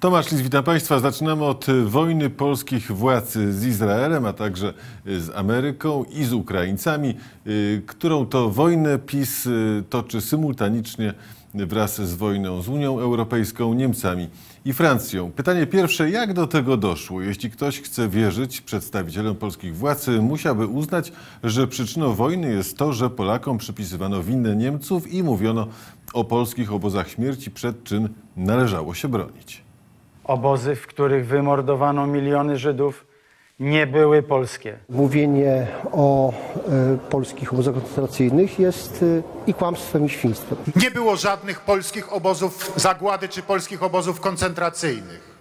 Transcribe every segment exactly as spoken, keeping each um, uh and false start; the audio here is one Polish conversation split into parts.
Tomasz Lis, witam Państwa. Zaczynamy od wojny polskich władz z Izraelem, a także z Ameryką i z Ukraińcami, którą to wojnę PiS toczy symultanicznie wraz z wojną z Unią Europejską, Niemcami i Francją. Pytanie pierwsze, jak do tego doszło? Jeśli ktoś chce wierzyć przedstawicielom polskich władz, musiałby uznać, że przyczyną wojny jest to, że Polakom przypisywano winę Niemców i mówiono o polskich obozach śmierci, przed czym należało się bronić. Obozy, w których wymordowano miliony Żydów, nie były polskie. Mówienie o e, polskich obozach koncentracyjnych jest e, i kłamstwem, i świństwem. Nie było żadnych polskich obozów zagłady czy polskich obozów koncentracyjnych.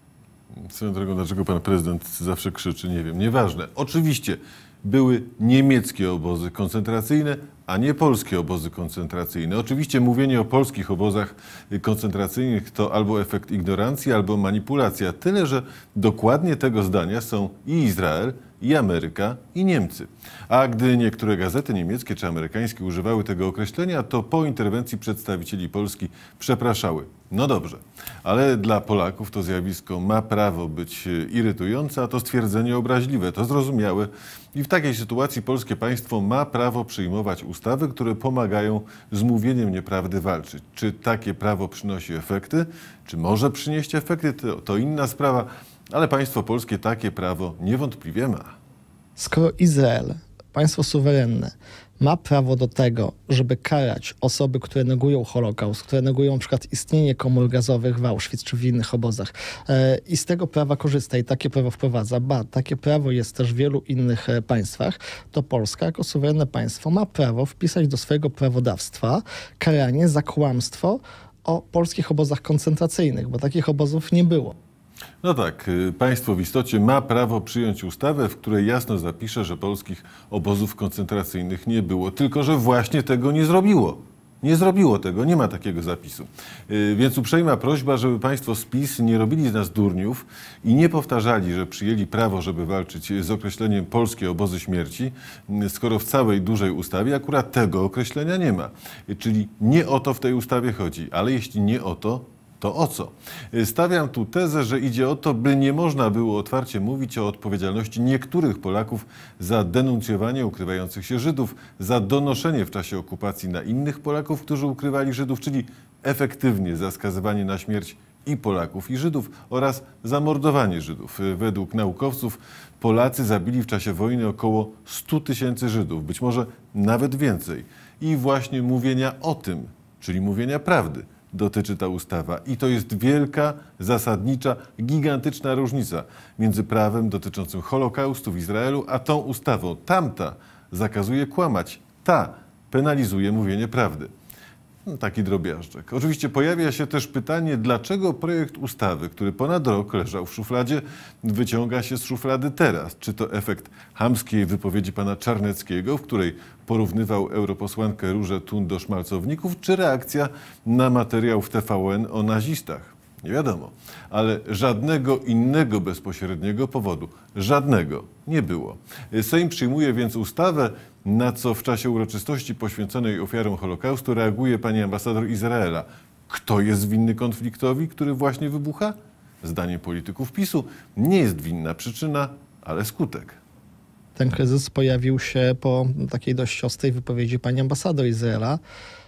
Swoją drogą, dlaczego pan prezydent zawsze krzyczy, nie wiem, nieważne. Oczywiście były niemieckie obozy koncentracyjne, a nie polskie obozy koncentracyjne. Oczywiście mówienie o polskich obozach koncentracyjnych to albo efekt ignorancji, albo manipulacja. Tyle, że dokładnie tego zdania są i Izrael, i Ameryka, i Niemcy. A gdy niektóre gazety niemieckie czy amerykańskie używały tego określenia, to po interwencji przedstawicieli Polski przepraszały. No dobrze, ale dla Polaków to zjawisko ma prawo być irytujące, a to stwierdzenie obraźliwe, to zrozumiałe. I w takiej sytuacji polskie państwo ma prawo przyjmować ustawy, które pomagają z mówieniem nieprawdy walczyć. Czy takie prawo przynosi efekty? Czy może przynieść efekty? To, to inna sprawa, ale państwo polskie takie prawo niewątpliwie ma. Skoro Izrael, państwo suwerenne, ma prawo do tego, żeby karać osoby, które negują Holokaust, które negują na przykład istnienie komór gazowych w Auschwitz czy w innych obozach e, i z tego prawa korzysta i takie prawo wprowadza, ba, takie prawo jest też w wielu innych e, państwach, to Polska jako suwerenne państwo ma prawo wpisać do swojego prawodawstwa karanie za kłamstwo o polskich obozach koncentracyjnych, bo takich obozów nie było. No tak, państwo w istocie ma prawo przyjąć ustawę, w której jasno zapisze, że polskich obozów koncentracyjnych nie było, tylko że właśnie tego nie zrobiło. Nie zrobiło tego, nie ma takiego zapisu. Więc uprzejma prośba, żeby państwo z PiS nie robili z nas durniów i nie powtarzali, że przyjęli prawo, żeby walczyć z określeniem polskie obozy śmierci, skoro w całej dużej ustawie akurat tego określenia nie ma. Czyli nie o to w tej ustawie chodzi, ale jeśli nie o to, to o co? Stawiam tu tezę, że idzie o to, by nie można było otwarcie mówić o odpowiedzialności niektórych Polaków za denuncjowanie ukrywających się Żydów, za donoszenie w czasie okupacji na innych Polaków, którzy ukrywali Żydów, czyli efektywnie za skazywanie na śmierć i Polaków, i Żydów oraz zamordowanie Żydów. Według naukowców Polacy zabili w czasie wojny około stu tysięcy Żydów, być może nawet więcej. I właśnie mówienia o tym, czyli mówienia prawdy, dotyczy ta ustawa. I to jest wielka, zasadnicza, gigantyczna różnica między prawem dotyczącym Holokaustu w Izraelu, a tą ustawą. Tamta zakazuje kłamać, ta penalizuje mówienie prawdy. No, taki drobiażdżek. Oczywiście pojawia się też pytanie, dlaczego projekt ustawy, który ponad rok leżał w szufladzie, wyciąga się z szuflady teraz. Czy to efekt chamskiej wypowiedzi pana Czarneckiego, w której porównywał europosłankę Różę Thun do szmalcowników, czy reakcja na materiał w T V N o nazistach? Nie wiadomo, ale żadnego innego bezpośredniego powodu, żadnego nie było. Sejm przyjmuje więc ustawę, na co w czasie uroczystości poświęconej ofiarom Holokaustu reaguje pani ambasador Izraela. Kto jest winny konfliktowi, który właśnie wybucha? Zdaniem polityków PiSu nie jest winna przyczyna, ale skutek. Ten kryzys pojawił się po takiej dość ostrej wypowiedzi pani ambasador Izraela.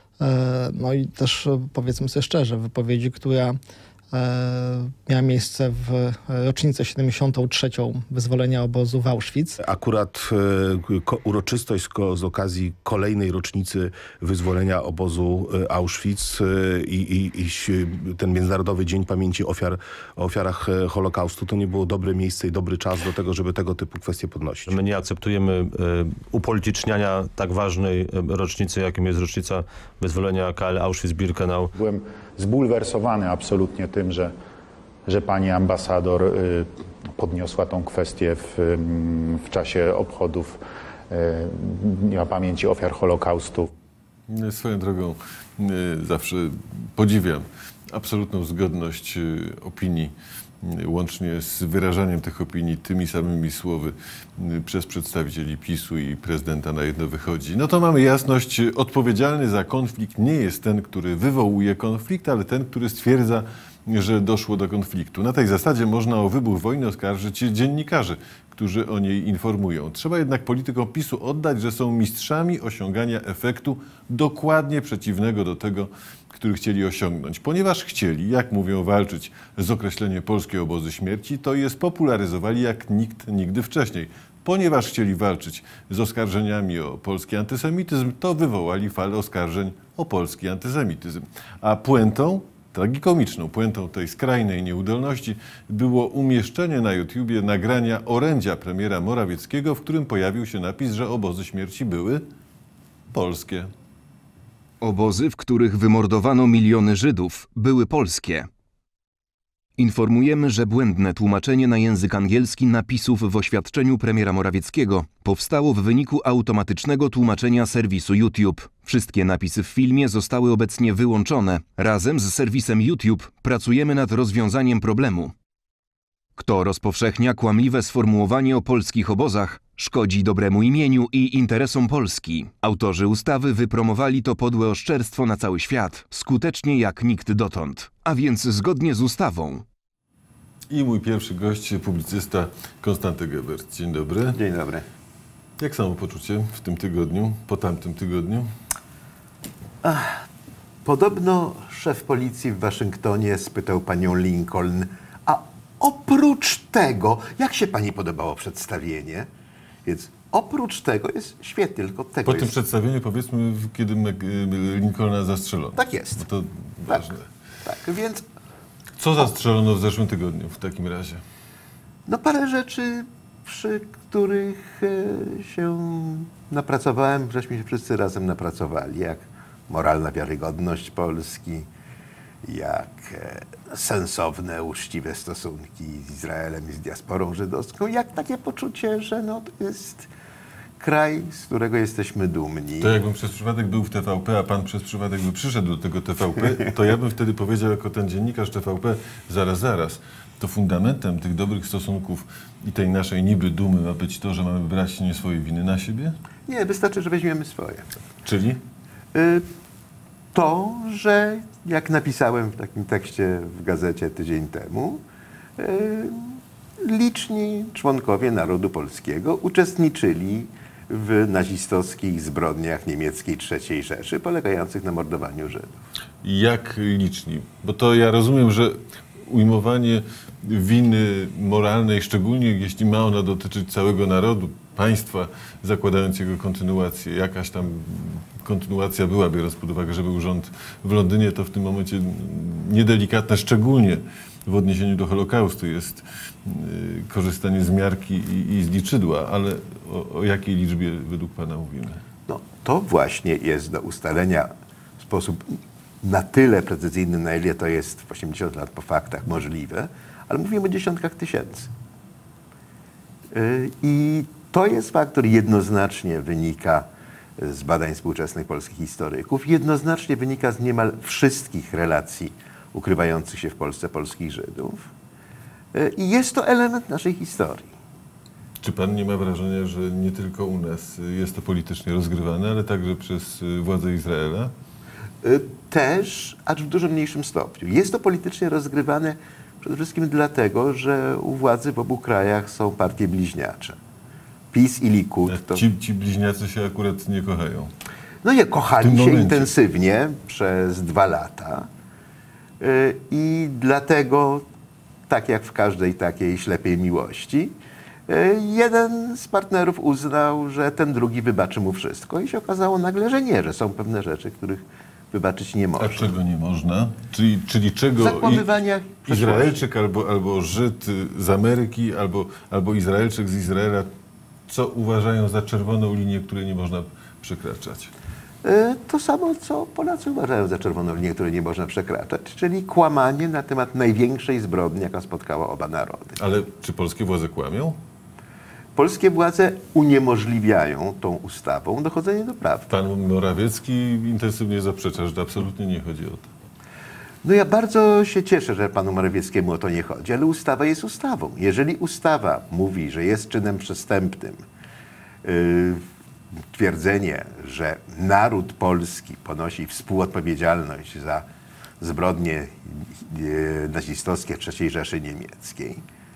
No i też powiedzmy sobie szczerze, wypowiedzi, która miała miejsce w rocznicę siedemdziesiątą trzecią wyzwolenia obozu w Auschwitz. Akurat e, uroczystość z okazji kolejnej rocznicy wyzwolenia obozu Auschwitz e, i, i, i ten Międzynarodowy Dzień Pamięci Ofiar, o ofiarach Holokaustu to nie było dobre miejsce i dobry czas do tego, żeby tego typu kwestie podnosić. My nie akceptujemy e, upolityczniania tak ważnej rocznicy, jakim jest rocznica wyzwolenia K L Auschwitz-Birkenau. Byłem zbulwersowany absolutnie tym, że, że pani ambasador y, podniosła tą kwestię w, y, w czasie obchodów y, Dnia Pamięci Ofiar Holokaustu. Swoją drogą y, zawsze podziwiam absolutną zgodność y, opinii, y, łącznie z wyrażaniem tych opinii tymi samymi słowy y, przez przedstawicieli PiSu i prezydenta na jedno wychodzi. No to mamy jasność. Odpowiedzialny za konflikt nie jest ten, który wywołuje konflikt, ale ten, który stwierdza że doszło do konfliktu. Na tej zasadzie można o wybuch wojny oskarżyć dziennikarzy, którzy o niej informują. Trzeba jednak politykom PiSu oddać, że są mistrzami osiągania efektu dokładnie przeciwnego do tego, który chcieli osiągnąć. Ponieważ chcieli, jak mówią, walczyć z określeniem polskie obozy śmierci, to je spopularyzowali jak nikt nigdy wcześniej. Ponieważ chcieli walczyć z oskarżeniami o polski antysemityzm, to wywołali falę oskarżeń o polski antysemityzm. A puentą, tragikomiczną puentą tej skrajnej nieudolności było umieszczenie na YouTubie nagrania orędzia premiera Morawieckiego, w którym pojawił się napis, że obozy śmierci były polskie. Obozy, w których wymordowano miliony Żydów, były polskie. Informujemy, że błędne tłumaczenie na język angielski napisów w oświadczeniu premiera Morawieckiego powstało w wyniku automatycznego tłumaczenia serwisu YouTube. Wszystkie napisy w filmie zostały obecnie wyłączone. Razem z serwisem YouTube pracujemy nad rozwiązaniem problemu. Kto rozpowszechnia kłamliwe sformułowanie o polskich obozach, szkodzi dobremu imieniu i interesom Polski. Autorzy ustawy wypromowali to podłe oszczerstwo na cały świat, skutecznie jak nikt dotąd, a więc zgodnie z ustawą. I mój pierwszy gość, publicysta Konstanty Gebert. Dzień dobry. Dzień dobry. Jak samopoczucie w tym tygodniu, po tamtym tygodniu? Ach, podobno szef policji w Waszyngtonie spytał panią Lincoln, a oprócz tego, jak się pani podobało przedstawienie? Więc oprócz tego jest świetnie, tylko tego Po tym jest... przedstawieniu, powiedzmy, kiedy Lincolna zastrzelono. Tak jest. Bo to tak, ważne. tak, więc Co zastrzelono w zeszłym tygodniu w takim razie? no parę rzeczy, przy których e, się napracowałem, żeśmy się wszyscy razem napracowali, jak moralna wiarygodność Polski, jak e, sensowne, uczciwe stosunki z Izraelem i z diasporą żydowską, jak takie poczucie, że no, to jest kraj, z którego jesteśmy dumni. To jakbym przez przypadek był w T V P, a pan przez przypadek by przyszedł do tego T V P, to ja bym wtedy powiedział jako ten dziennikarz T V P, zaraz, zaraz. To fundamentem tych dobrych stosunków i tej naszej niby dumy ma być to, że mamy brać nie swoje winy na siebie? Nie, wystarczy, że weźmiemy swoje. Czyli? Y, To, że jak napisałem w takim tekście w gazecie tydzień temu, y, liczni członkowie narodu polskiego uczestniczyli w nazistowskich zbrodniach niemieckiej trzeciej Rzeszy polegających na mordowaniu Żydów. Jak liczni? Bo to ja rozumiem, że ujmowanie winy moralnej, szczególnie jeśli ma ona dotyczyć całego narodu, państwa, zakładając jego kontynuację, jakaś tam kontynuacja była, biorąc pod uwagę, że był rząd w Londynie, to w tym momencie niedelikatne, szczególnie w odniesieniu do Holokaustu jest y, korzystanie z miarki i, i z liczydła, ale o, o jakiej liczbie według pana mówimy? No, to właśnie jest do ustalenia w sposób na tyle precyzyjny, na ile to jest w osiemdziesiąt lat po faktach możliwe, ale mówimy o dziesiątkach tysięcy. Yy, I to jest fakt, który jednoznacznie wynika z badań współczesnych polskich historyków, jednoznacznie wynika z niemal wszystkich relacji ukrywających się w Polsce polskich Żydów. Yy, I jest to element naszej historii. Czy pan nie ma wrażenia, że nie tylko u nas jest to politycznie rozgrywane, ale także przez władze Izraela? Też, acz w dużo mniejszym stopniu. Jest to politycznie rozgrywane przede wszystkim dlatego, że u władzy w obu krajach są partie bliźniacze. PiS i Likud. To... Ci, ci bliźniacy się akurat nie kochają. No nie, kochali się momencie. intensywnie przez dwa lata. Yy, I dlatego, tak jak w każdej takiej ślepej miłości, yy, jeden z partnerów uznał, że ten drugi wybaczy mu wszystko i się okazało nagle, że nie, że są pewne rzeczy, których wybaczyć nie można. A czego nie można? Czyli, czyli czego Zakłamywania i, Izraelczyk albo, albo Żyd z Ameryki, albo, albo Izraelczyk z Izraela, co uważają za czerwoną linię, której nie można przekraczać? To samo, co Polacy uważają za czerwoną linię, której nie można przekraczać, czyli kłamanie na temat największej zbrodni, jaka spotkała oba narody. Ale czy polskie władze kłamią? Polskie władze uniemożliwiają tą ustawą dochodzenie do prawdy. Pan Morawiecki intensywnie zaprzecza, że to absolutnie nie chodzi o to. No ja bardzo się cieszę, że panu Morawieckiemu o to nie chodzi, ale ustawa jest ustawą. Jeżeli ustawa mówi, że jest czynem przestępnym yy, twierdzenie, że naród polski ponosi współodpowiedzialność za zbrodnie e, nazistowskie w trzeciej Rzeszy Niemieckiej,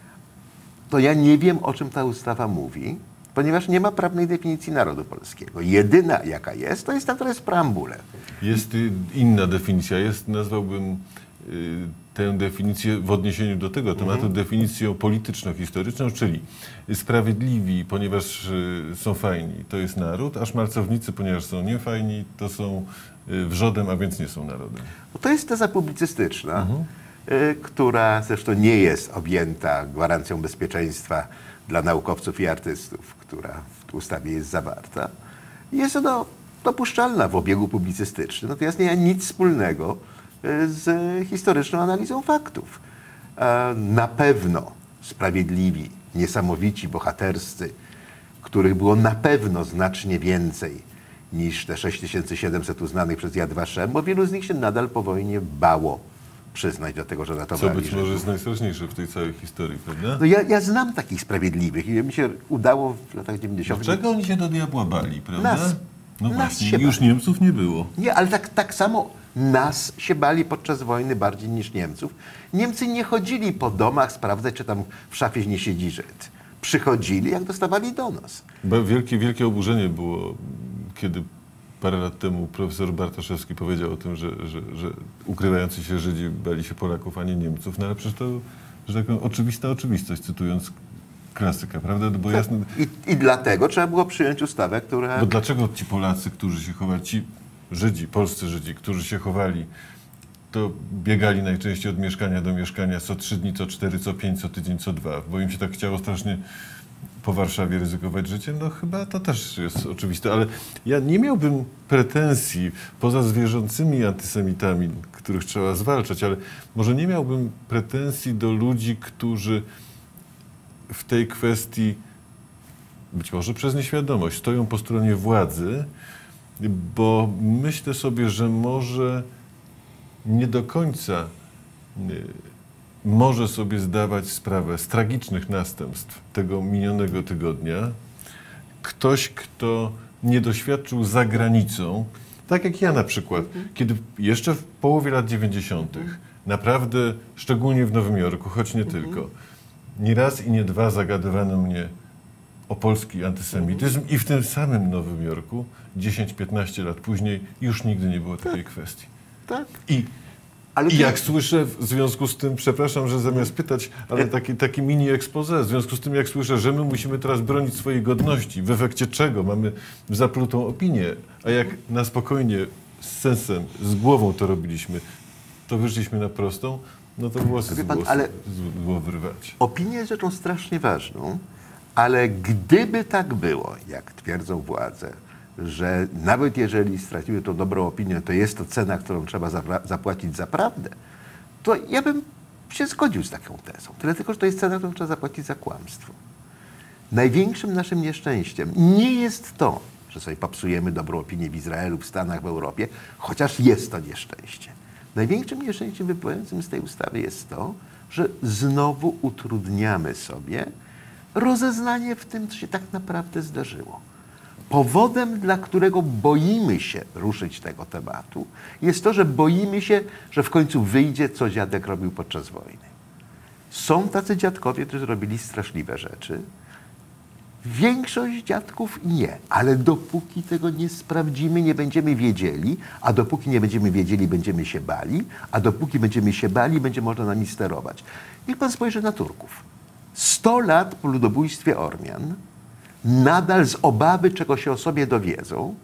to ja nie wiem, o czym ta ustawa mówi, ponieważ nie ma prawnej definicji narodu polskiego. Jedyna, jaka jest, to jest ta, która jest w preambule. Jest y, inna definicja. Jest, nazwałbym y, tę definicję w odniesieniu do tego tematu Mhm. definicją polityczno-historyczną, czyli sprawiedliwi, ponieważ y, są fajni, to jest naród, a szmalcownicy, ponieważ są niefajni, to są y, wrzodem, a więc nie są narodem. No to jest teza publicystyczna, y, która zresztą nie jest objęta gwarancją bezpieczeństwa dla naukowców i artystów, która w ustawie jest zawarta. Jest ona dopuszczalna w obiegu publicystycznym, natomiast nie ma nic wspólnego y, z historyczną analizą faktów. E, na pewno sprawiedliwi, niesamowici, bohaterscy, których było na pewno znacznie więcej niż te sześć tysięcy siedemset uznanych przez Yad Vashem, bo wielu z nich się nadal po wojnie bało przyznać do tego, że Co ratowali być może Żydów. jest najstraszniejsze w tej całej historii, prawda? No ja, ja znam takich sprawiedliwych i mi się udało w latach dziewięćdziesiątych. Dlaczego oni się do diabła bali, prawda? Nas. No Nas właśnie, się już bali. Niemców nie było. Nie, ale tak, tak samo nas się bali podczas wojny bardziej niż Niemców. Niemcy nie chodzili po domach sprawdzać, czy tam w szafie nie siedzi Żyd. Przychodzili, jak dostawali donos. Bo wielkie, wielkie oburzenie było, kiedy parę lat temu profesor Bartoszewski powiedział o tym, że, że, że ukrywający się Żydzi bali się Polaków, a nie Niemców. No ale przecież to, że tak powiem, oczywista oczywistość, cytując klasyka, prawda? Bo, jasne, I, I dlatego trzeba było przyjąć ustawę, która... bo dlaczego ci Polacy, którzy się chowali, ci Żydzi, polscy Żydzi, którzy się chowali, to biegali najczęściej od mieszkania do mieszkania co trzy dni, co cztery, co pięć, co tydzień, co dwa, bo im się tak chciało strasznie po Warszawie ryzykować życiem, no chyba to też jest oczywiste, ale ja nie miałbym pretensji poza zwierzącymi antysemitami, których trzeba zwalczać, ale może nie miałbym pretensji do ludzi, którzy w tej kwestii, być może przez nieświadomość, stoją po stronie władzy, bo myślę sobie, że może nie do końca może sobie zdawać sprawę z tragicznych następstw tego minionego tygodnia ktoś, kto nie doświadczył za granicą, tak jak ja na przykład, kiedy jeszcze w połowie lat dziewięćdziesiątych naprawdę, szczególnie w Nowym Jorku, choć nie tylko, nie raz i nie dwa zagadywano mnie o polski antysemityzm i w tym samym Nowym Jorku dziesięć piętnaście lat później już nigdy nie było takiej kwestii. Tak. I Ale I to- jak słyszę w związku z tym, przepraszam, że zamiast pytać, ale taki, taki mini expose, w związku z tym jak słyszę, że my musimy teraz bronić swojej godności, w efekcie czego mamy zaplutą opinię, a jak na spokojnie, z sensem, z głową to robiliśmy, to wyszliśmy na prostą, no to włosy Wie z pan, głosu ale- z głowy rwać. Opinia jest rzeczą strasznie ważną, ale gdyby tak było, jak twierdzą władze, że nawet jeżeli straciły tą dobrą opinię, to jest to cena, którą trzeba zapra- zapłacić za prawdę, to ja bym się zgodził z taką tezą. Tyle tylko, że to jest cena, którą trzeba zapłacić za kłamstwo. Największym naszym nieszczęściem nie jest to, że sobie popsujemy dobrą opinię w Izraelu, w Stanach, w Europie, chociaż jest to nieszczęście. Największym nieszczęściem wypływającym z tej ustawy jest to, że znowu utrudniamy sobie rozeznanie w tym, co się tak naprawdę zdarzyło. Powodem, dla którego boimy się ruszyć tego tematu, jest to, że boimy się, że w końcu wyjdzie, co dziadek robił podczas wojny. Są tacy dziadkowie, którzy robili straszliwe rzeczy. Większość dziadków nie, ale dopóki tego nie sprawdzimy, nie będziemy wiedzieli, a dopóki nie będziemy wiedzieli, będziemy się bali, a dopóki będziemy się bali, będzie można nami sterować. Niech pan spojrzy na Turków. Sto lat po ludobójstwie Ormian, nadal z obawy, czego się o sobie dowiedzą,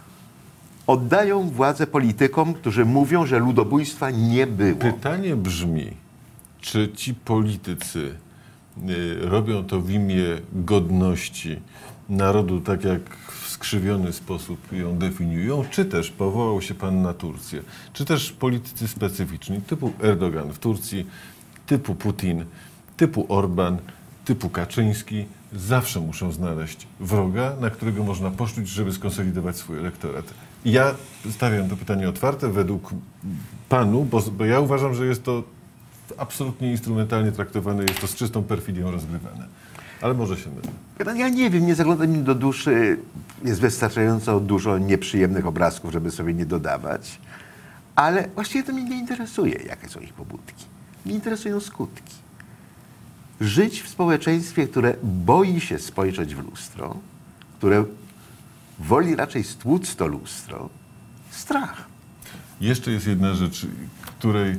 oddają władzę politykom, którzy mówią, że ludobójstwa nie było. Pytanie brzmi, czy ci politycy y, robią to w imię godności narodu, tak jak w skrzywiony sposób ją definiują, czy też powołał się pan na Turcję, czy też politycy specyficzni, typu Erdogan w Turcji, typu Putin, typu Orban, typu Kaczyński, zawsze muszą znaleźć wroga, na którego można poszczuć, żeby skonsolidować swój elektorat. I ja stawiam to pytanie otwarte według panu, bo, bo ja uważam, że jest to absolutnie instrumentalnie traktowane, jest to z czystą perfidią rozgrywane. Ale może się mylę. Ja nie wiem, nie zagląda mi do duszy. Jest wystarczająco dużo nieprzyjemnych obrazków, żeby sobie nie dodawać. Ale właściwie to mnie nie interesuje, jakie są ich pobudki. Mnie interesują skutki. Żyć w społeczeństwie, które boi się spojrzeć w lustro, które woli raczej stłuc to lustro, strach. Jeszcze jest jedna rzecz, której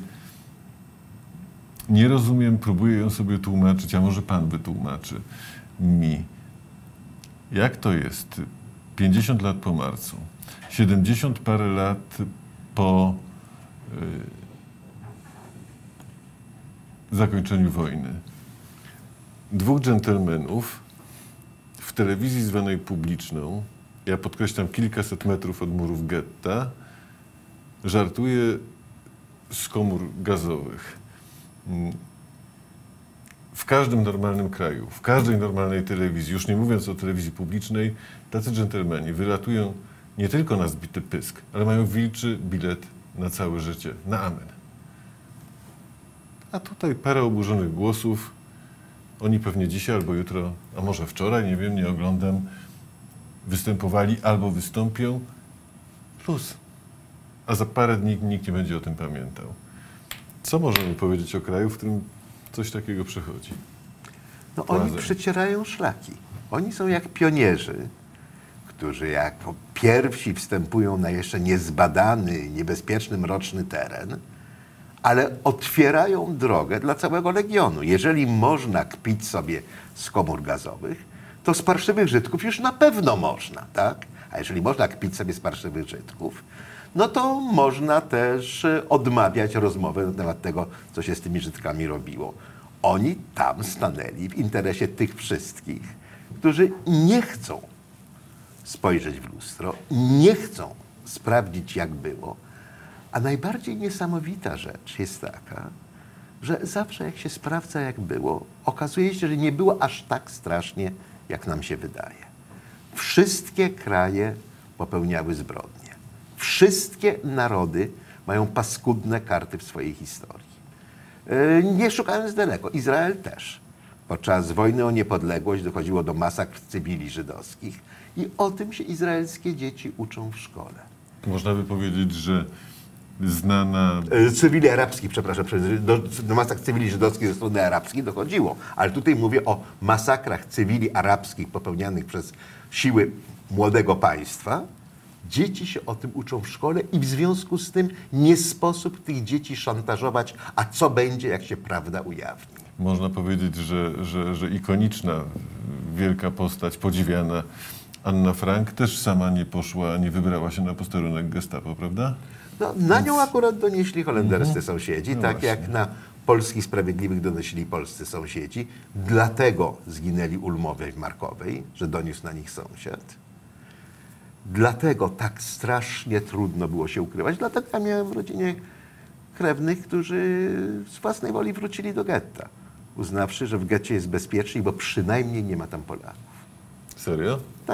nie rozumiem, próbuję ją sobie tłumaczyć, a może pan wytłumaczy mi. Jak to jest? pięćdziesiąt lat po marcu, siedemdziesiąt parę lat po y, zakończeniu wojny. Dwóch dżentelmenów w telewizji zwanej publiczną, ja podkreślam kilkaset metrów od murów getta, żartuje z komór gazowych. W każdym normalnym kraju, w każdej normalnej telewizji, już nie mówiąc o telewizji publicznej, tacy dżentelmeni wylatują nie tylko na zbity pysk, ale mają wilczy bilet na całe życie, na amen. A tutaj parę oburzonych głosów. Oni pewnie dzisiaj albo jutro, a może wczoraj, nie wiem, nie oglądam, występowali albo wystąpią. Plus. A za parę dni nikt nie będzie o tym pamiętał. Co możemy powiedzieć o kraju, w którym coś takiego przechodzi? No oni przecierają szlaki. Oni są jak pionierzy, którzy jako pierwsi wstępują na jeszcze niezbadany, niebezpieczny, mroczny teren, ale otwierają drogę dla całego legionu. Jeżeli można kpić sobie z komór gazowych, to z parszywych Żydków już na pewno można, tak? A jeżeli można kpić sobie z parszywych Żydków, no to można też odmawiać rozmowy na temat tego, co się z tymi Żydkami robiło. Oni tam stanęli w interesie tych wszystkich, którzy nie chcą spojrzeć w lustro, nie chcą sprawdzić, jak było. A najbardziej niesamowita rzecz jest taka, że zawsze jak się sprawdza, jak było, okazuje się, że nie było aż tak strasznie, jak nam się wydaje. Wszystkie kraje popełniały zbrodnie. Wszystkie narody mają paskudne karty w swojej historii. Nie szukając daleko, Izrael też. Podczas wojny o niepodległość dochodziło do masakr cywili żydowskich i o tym się izraelskie dzieci uczą w szkole. Można by powiedzieć, że znana... Cywili arabskich, przepraszam, do, do masakr cywili żydowskich ze strony arabskiej dochodziło, ale tutaj mówię o masakrach cywili arabskich popełnianych przez siły młodego państwa. Dzieci się o tym uczą w szkole i w związku z tym nie sposób tych dzieci szantażować, a co będzie, jak się prawda ujawni. Można powiedzieć, że, że, że ikoniczna, wielka postać, podziwiana Anna Frank też sama nie poszła, nie wybrała się na posterunek gestapo, prawda? No, na nią akurat donieśli holenderscy mhm. sąsiedzi, no tak właśnie. jak na polskich sprawiedliwych donosili polscy sąsiedzi. Dlatego zginęli Ulmowej w Markowej, że doniósł na nich sąsiad. Dlatego tak strasznie trudno było się ukrywać. Dlatego ja miałem w rodzinie krewnych, którzy z własnej woli wrócili do getta, uznawszy, że w getcie jest bezpiecznie, bo przynajmniej nie ma tam Polaków. Serio? Tak.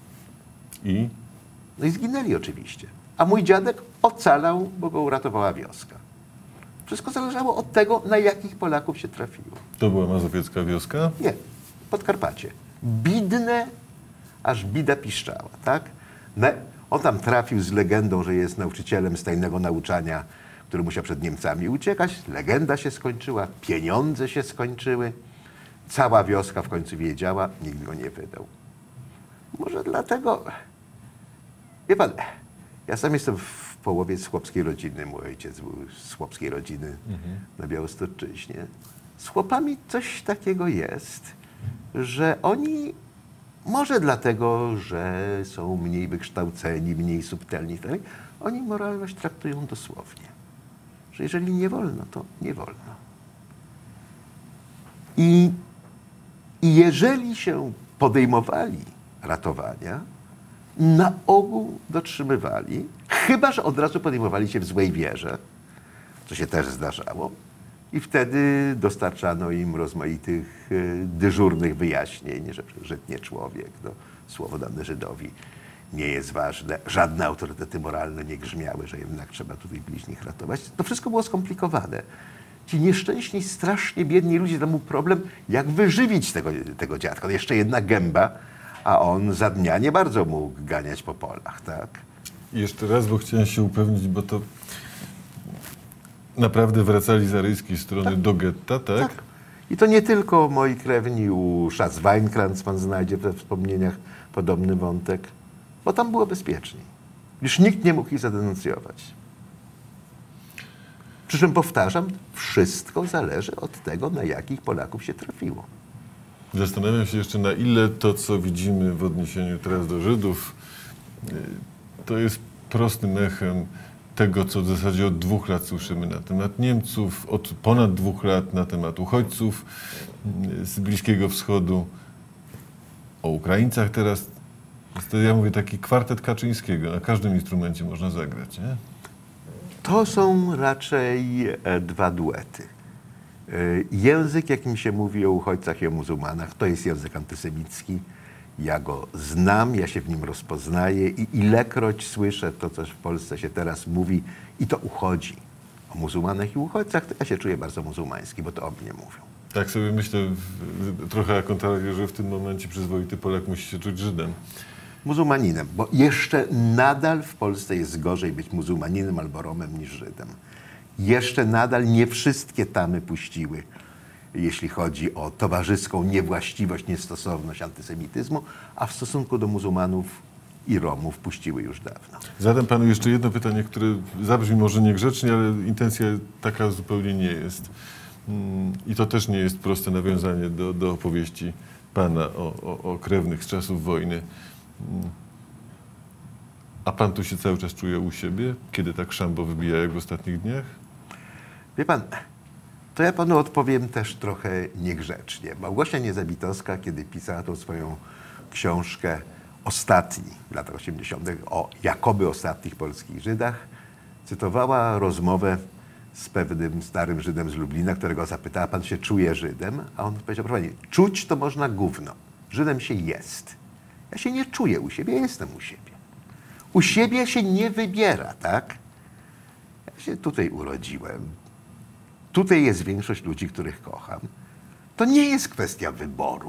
I? No i zginęli oczywiście. A mój dziadek ocalał, bo go uratowała wioska. Wszystko zależało od tego, na jakich Polaków się trafiło. To była mazowiecka wioska? Nie, Podkarpacie. Bidne, aż bida piszczała, tak? On tam trafił z legendą, że jest nauczycielem z tajnego nauczania, który musiał przed Niemcami uciekać. Legenda się skończyła, pieniądze się skończyły. Cała wioska w końcu wiedziała, nikt go nie wydał. Może dlatego... Wie pan, ja sam jestem w połowie z chłopskiej rodziny. Mój ojciec był z chłopskiej rodziny mhm. na Białostoczyźnie. Z chłopami coś takiego jest, że oni... Może dlatego, że są mniej wykształceni, mniej subtelni, tak? Oni moralność traktują dosłownie. Że jeżeli nie wolno, to nie wolno. I, i jeżeli się podejmowali ratowania, na ogół dotrzymywali, chyba że od razu podejmowali się w złej wierze, co się też zdarzało, i wtedy dostarczano im rozmaitych y, dyżurnych wyjaśnień, że żytnie człowiek, no, słowo dane Żydowi nie jest ważne, żadne autorytety moralne nie grzmiały, że jednak trzeba tutaj bliźnich ratować. To wszystko było skomplikowane. Ci nieszczęśni, strasznie biedni ludzie, to był problem, jak wyżywić tego, tego dziadka. No jeszcze jedna gęba, a on za dnia nie bardzo mógł ganiać po polach, tak? I jeszcze raz, bo chciałem się upewnić, bo to naprawdę wracali z aryjskiej strony Tak. do getta, tak? Tak. I to nie tylko moi krewni, u Schatz-Weinkrantz pan znajdzie we wspomnieniach podobny wątek, bo tam było bezpieczniej. Już nikt nie mógł ich zadenuncjować. Przy czym powtarzam, wszystko zależy od tego, na jakich Polaków się trafiło. Zastanawiam się jeszcze, na ile to, co widzimy w odniesieniu teraz do Żydów, to jest prostym echem tego, co w zasadzie od dwóch lat słyszymy na temat Niemców, od ponad dwóch lat na temat uchodźców z Bliskiego Wschodu, o Ukraińcach teraz. To ja mówię taki kwartet Kaczyńskiego, na każdym instrumencie można zagrać, nie? To są raczej e, dwa duety. E, język, jakim się mówi o uchodźcach i o muzułmanach, to jest język antysemicki. Ja go znam, ja się w nim rozpoznaję i ilekroć słyszę to, co w Polsce się teraz mówi i to uchodzi o muzułmanach i uchodźcach, to ja się czuję bardzo muzułmański, bo to o mnie mówią. Tak sobie myślę, w, trochę jak kontrariusz, że w tym momencie przyzwoity Polak musi się czuć Żydem. Muzułmaninem, bo jeszcze nadal w Polsce jest gorzej być muzułmaninem albo Romem niż Żydem. Jeszcze nadal nie wszystkie tamy puściły, jeśli chodzi o towarzyską niewłaściwość, niestosowność antysemityzmu, a w stosunku do muzułmanów i Romów puściły już dawno. Zadam panu jeszcze jedno pytanie, które zabrzmi może niegrzecznie, ale intencja taka zupełnie nie jest. I to też nie jest proste nawiązanie do, do opowieści pana o, o, o krewnych z czasów wojny. A pan tu się cały czas czuje u siebie, kiedy tak szambo wybija jak w ostatnich dniach? Wie pan, to ja panu odpowiem też trochę niegrzecznie. Małgosia Niezabitowska, kiedy pisała tą swoją książkę Ostatni w latach osiemdziesiątych o jakoby ostatnich polskich Żydach, cytowała rozmowę z pewnym starym Żydem z Lublina, którego zapytała, pan się czuje Żydem? A on powiedział, proszę pani, czuć to można gówno. Żydem się jest. Ja się nie czuję u siebie, ja jestem u siebie. U siebie się nie wybiera, tak? Ja się tutaj urodziłem. Tutaj jest większość ludzi, których kocham. To nie jest kwestia wyboru.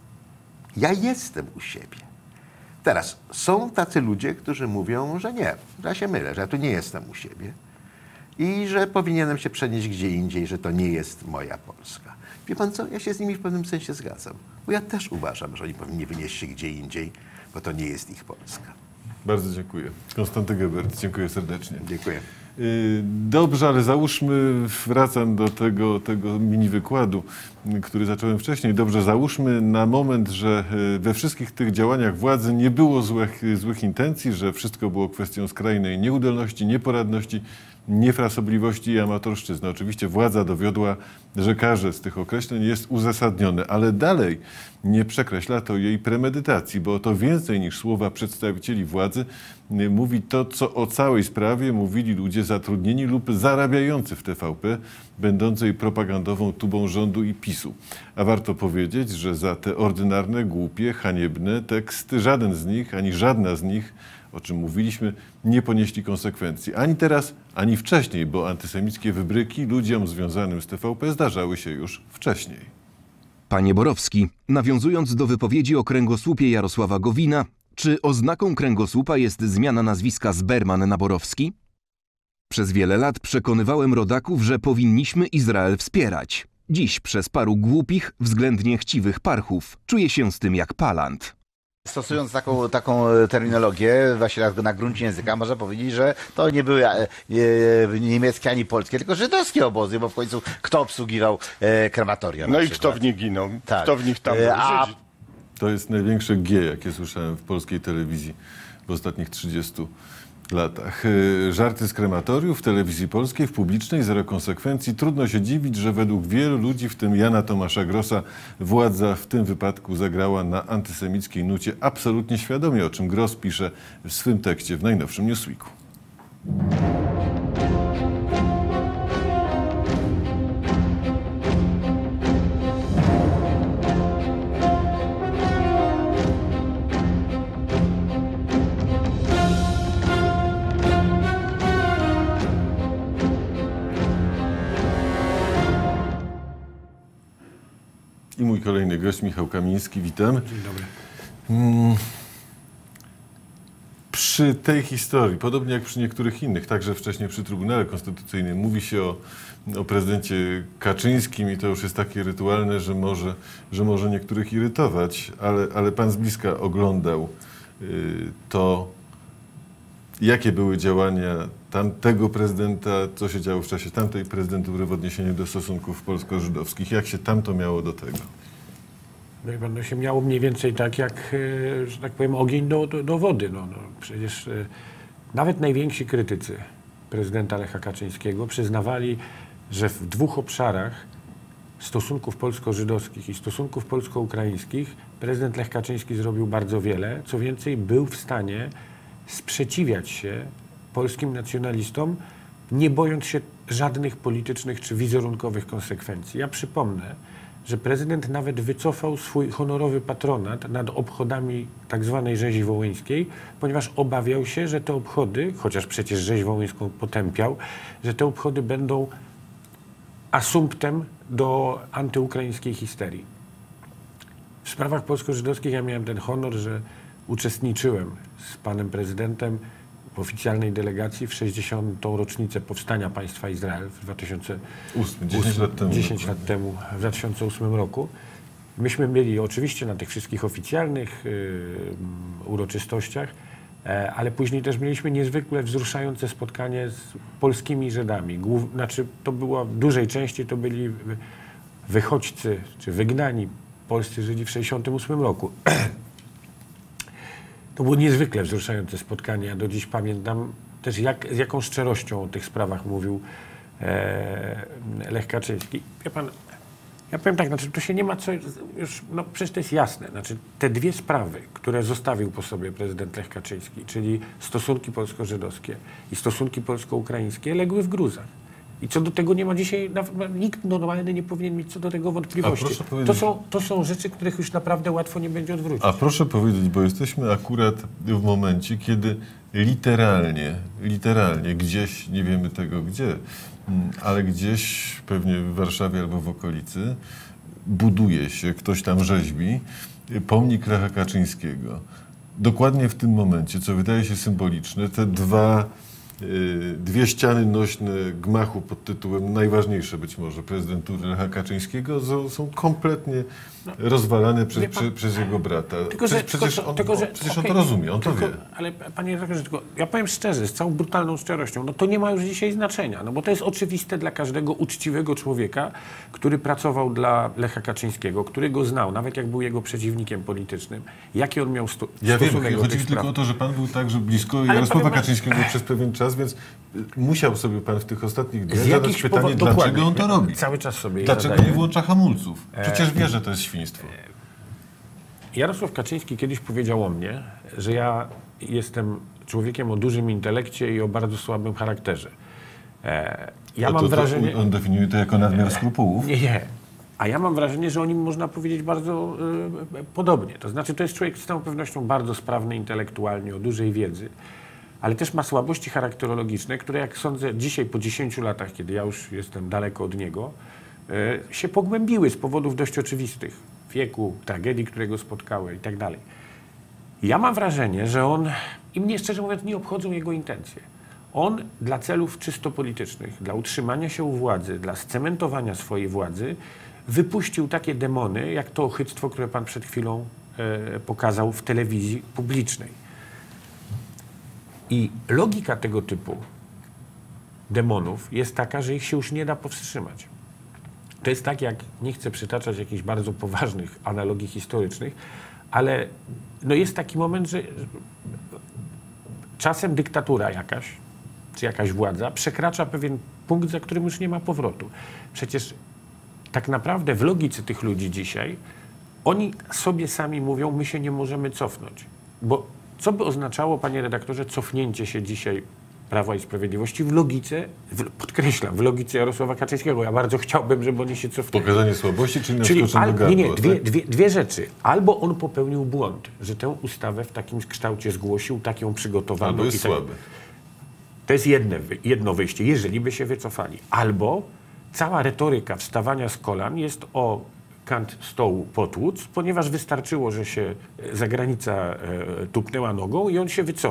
Ja jestem u siebie. Teraz, są tacy ludzie, którzy mówią, że nie, że ja się mylę, że ja tu nie jestem u siebie i że powinienem się przenieść gdzie indziej, że to nie jest moja Polska. Wie pan co, ja się z nimi w pewnym sensie zgadzam. Bo ja też uważam, że oni powinni wynieść się gdzie indziej, bo to nie jest ich Polska. Bardzo dziękuję. Konstanty Gebert, dziękuję serdecznie. Dziękuję. Dobrze, ale załóżmy, wracam do tego, tego mini wykładu, który zacząłem wcześniej. Dobrze, załóżmy na moment, że we wszystkich tych działaniach władzy nie było złych, złych intencji, że wszystko było kwestią skrajnej nieudolności, nieporadności, niefrasobliwości i amatorszczyzny. Oczywiście władza dowiodła, że każde z tych określeń jest uzasadnione, ale dalej nie przekreśla to jej premedytacji, bo to więcej niż słowa przedstawicieli władzy mówi to, co o całej sprawie mówili ludzie zatrudnieni lub zarabiający w T V P, będącej propagandową tubą rządu i PiSu. A warto powiedzieć, że za te ordynarne, głupie, haniebne teksty żaden z nich, ani żadna z nich, o czym mówiliśmy, nie ponieśli konsekwencji. Ani teraz, ani wcześniej, bo antysemickie wybryki ludziom związanym z T V P zdarzały się już wcześniej. Panie Borowski, nawiązując do wypowiedzi o kręgosłupie Jarosława Gowina, czy oznaką kręgosłupa jest zmiana nazwiska z Berman na Borowski? Przez wiele lat przekonywałem rodaków, że powinniśmy Izrael wspierać. Dziś przez paru głupich, względnie chciwych parchów czuję się z tym jak Palant. Stosując taką, taką terminologię właśnie na, na gruncie języka, można powiedzieć, że to nie były e, e, niemieckie ani polskie, tylko żydowskie obozy, bo w końcu kto obsługiwał e, krematoria? No i przykład. kto w nich ginął? Tak. Kto w nich tam E, był? a- Żydzi. To jest największe G, jakie słyszałem w polskiej telewizji w ostatnich trzydziestu latach. Żarty z krematoriów w telewizji polskiej, w publicznej, zero konsekwencji. Trudno się dziwić, że według wielu ludzi, w tym Jana Tomasza Grossa, władza w tym wypadku zagrała na antysemickiej nucie absolutnie świadomie, o czym Gross pisze w swym tekście w najnowszym Newsweeku. I mój kolejny gość, Michał Kamiński, witam. Dzień dobry. Hmm. przy tej historii, podobnie jak przy niektórych innych, także wcześniej przy Trybunale Konstytucyjnym, mówi się o, o prezydencie Kaczyńskim i to już jest takie rytualne, że może, że może niektórych irytować, ale, ale pan z bliska oglądał y, to, jakie były działania tamtego prezydenta, co się działo w czasie tamtej prezydentury w odniesieniu do stosunków polsko-żydowskich, jak się tam to miało do tego? No i no się miało mniej więcej tak jak, że tak powiem, ogień do, do, do wody. No, no, przecież nawet najwięksi krytycy prezydenta Lecha Kaczyńskiego przyznawali, że w dwóch obszarach stosunków polsko-żydowskich i stosunków polsko-ukraińskich prezydent Lech Kaczyński zrobił bardzo wiele. Co więcej, był w stanie sprzeciwiać się polskim nacjonalistom, nie bojąc się żadnych politycznych czy wizerunkowych konsekwencji. Ja przypomnę, że prezydent nawet wycofał swój honorowy patronat nad obchodami tak zwanej rzezi wołyńskiej, ponieważ obawiał się, że te obchody, chociaż przecież rzeź wołyńską potępiał, że te obchody będą asumptem do antyukraińskiej histerii. W sprawach polsko-żydowskich ja miałem ten honor, że uczestniczyłem z panem prezydentem w oficjalnej delegacji w sześćdziesiątą rocznicę powstania państwa Izrael w dwa tysiące ósmym, dziesięć lat temu. dziesięć lat temu, w dwa tysiące ósmym roku. Myśmy byli oczywiście na tych wszystkich oficjalnych y, uroczystościach, e, ale później też mieliśmy niezwykle wzruszające spotkanie z polskimi Żydami. Głów, znaczy to było w dużej części to byli wychodźcy czy wygnani polscy Żydzi w sześćdziesiątym ósmym roku. To było niezwykle wzruszające spotkanie. Ja do dziś pamiętam też, jak, z jaką szczerością o tych sprawach mówił e, Lech Kaczyński. Wie pan, ja powiem tak, znaczy, to się nie ma co, już, no przecież to jest jasne. Znaczy, te dwie sprawy, które zostawił po sobie prezydent Lech Kaczyński, czyli stosunki polsko-żydowskie i stosunki polsko-ukraińskie, legły w gruzach. I co do tego nie ma dzisiaj, nikt normalny nie powinien mieć co do tego wątpliwości. To są, to są rzeczy, których już naprawdę łatwo nie będzie odwrócić. A proszę powiedzieć, bo jesteśmy akurat w momencie, kiedy literalnie, literalnie gdzieś, nie wiemy tego gdzie, ale gdzieś pewnie w Warszawie albo w okolicy buduje się, ktoś tam rzeźbi, pomnik Lecha Kaczyńskiego. Dokładnie w tym momencie, co wydaje się symboliczne, te dwa Dwie ściany nośne gmachu pod tytułem najważniejsze być może prezydentury Lecha Kaczyńskiego są kompletnie no, rozwalane przez, pan, prze, przez jego brata. Tylko, że, przecież tylko, on, tylko, że, przecież okay, on to rozumie, on tylko, to wie. Ale panie redaktorze, tylko ja powiem szczerze, z całą brutalną szczerością, no to nie ma już dzisiaj znaczenia, no bo to jest oczywiste dla każdego uczciwego człowieka, który pracował dla Lecha Kaczyńskiego, który go znał, nawet jak był jego przeciwnikiem politycznym, jaki on miał sto, ja stosunek wiem, do chodzi tych tylko spraw. o to, że pan był także blisko ale Jarosława powiem, Kaczyńskiego ma... przez pewien czas, więc musiał sobie pan w tych ostatnich dniach z zadać pytanie, powod... dlaczego on to robi. Cały czas sobie Dlaczego zadaję. nie włącza hamulców? Przecież wie, że to jest świństwo. Jarosław Kaczyński kiedyś powiedział o mnie, że ja jestem człowiekiem o dużym intelekcie i o bardzo słabym charakterze. E, ja A mam to, to wrażenie... On definiuje to jako nadmiar skrupułów? Nie, nie. A ja mam wrażenie, że o nim można powiedzieć bardzo y, podobnie. To znaczy, to jest człowiek z całą pewnością bardzo sprawny intelektualnie, o dużej wiedzy, ale też ma słabości charakterologiczne, które, jak sądzę, dzisiaj po dziesięciu latach, kiedy ja już jestem daleko od niego, y, się pogłębiły z powodów dość oczywistych. Wieku, tragedii, które go spotkały i tak dalej. Ja mam wrażenie, że on, i mnie szczerze mówiąc nie obchodzą jego intencje. On dla celów czysto politycznych, dla utrzymania się u władzy, dla scementowania swojej władzy, wypuścił takie demony, jak to ochyctwo, które pan przed chwilą e, pokazał w telewizji publicznej. I logika tego typu demonów jest taka, że ich się już nie da powstrzymać. To jest tak, jak, nie chcę przytaczać jakichś bardzo poważnych analogii historycznych, ale no jest taki moment, że czasem dyktatura jakaś, czy jakaś władza przekracza pewien punkt, za którym już nie ma powrotu. Przecież tak naprawdę w logice tych ludzi dzisiaj, oni sobie sami mówią, my się nie możemy cofnąć. Bo co by oznaczało, panie redaktorze, cofnięcie się dzisiaj Prawa i Sprawiedliwości w logice, w, podkreślam, w logice Jarosława Kaczyńskiego. Ja bardzo chciałbym, żeby oni się cofnęli. Pokazanie słabości, czyli na Czyli przykład al, do nie, nie, gardła, dwie, tak? dwie, dwie rzeczy. Albo on popełnił błąd, że tę ustawę w takim kształcie zgłosił, tak ją przygotowano. Albo jest i tak, słaby. To jest jedne, jedno wyjście, jeżeli by się wycofali. Albo cała retoryka wstawania z kolan jest o kant stołu potłuc, ponieważ wystarczyło, że się zagranica e, tupnęła nogą i on się wycofał.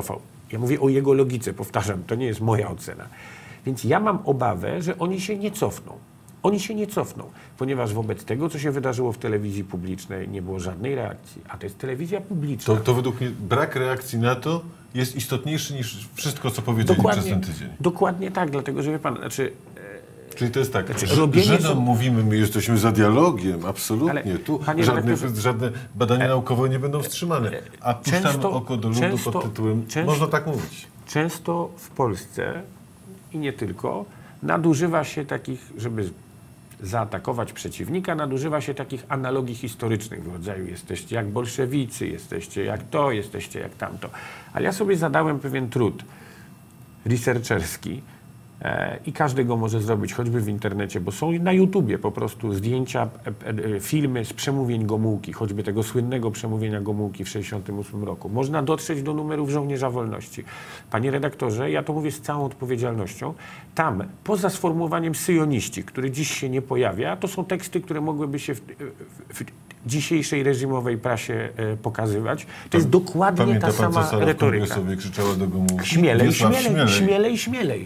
Ja mówię o jego logice, powtarzam, to nie jest moja ocena. Więc ja mam obawę, że oni się nie cofną. Oni się nie cofną, ponieważ wobec tego, co się wydarzyło w telewizji publicznej, nie było żadnej reakcji. A to jest telewizja publiczna. To, to według mnie brak reakcji na to jest istotniejszy niż wszystko, co powiedzieli dokładnie, przez ten tydzień. Dokładnie tak, dlatego że wie pan, znaczy... Czyli to jest tak, Znaczy, że robienie Żydom so- mówimy, my jesteśmy za dialogiem, absolutnie. Ale, tu panie żadne, redaktorze- żadne badania naukowe nie będą wstrzymane. A puszczamy Często- oko do ludu często- pod tytułem, często- można tak mówić. Często w Polsce i nie tylko nadużywa się takich, żeby zaatakować przeciwnika, nadużywa się takich analogii historycznych w rodzaju jesteście jak bolszewicy, jesteście jak to, jesteście jak tamto. Ale ja sobie zadałem pewien trud researcherski e, i każdy go może zrobić, choćby w internecie, bo są na YouTubie po prostu zdjęcia, e, e, filmy z przemówień Gomułki, choćby tego słynnego przemówienia Gomułki w sześćdziesiątym ósmym roku. Można dotrzeć do numerów Żołnierza Wolności. Panie redaktorze, ja to mówię z całą odpowiedzialnością, tam poza sformułowaniem syjoniści, który dziś się nie pojawia, to są teksty, które mogłyby się w, w, w dzisiejszej reżimowej prasie e, pokazywać. To jest dokładnie Pamięta ta pan, co sama Sara w retoryka. Kongresowej krzyczała do Gomułki? Śmielej, Wiesław, śmielej, śmielej, śmielej.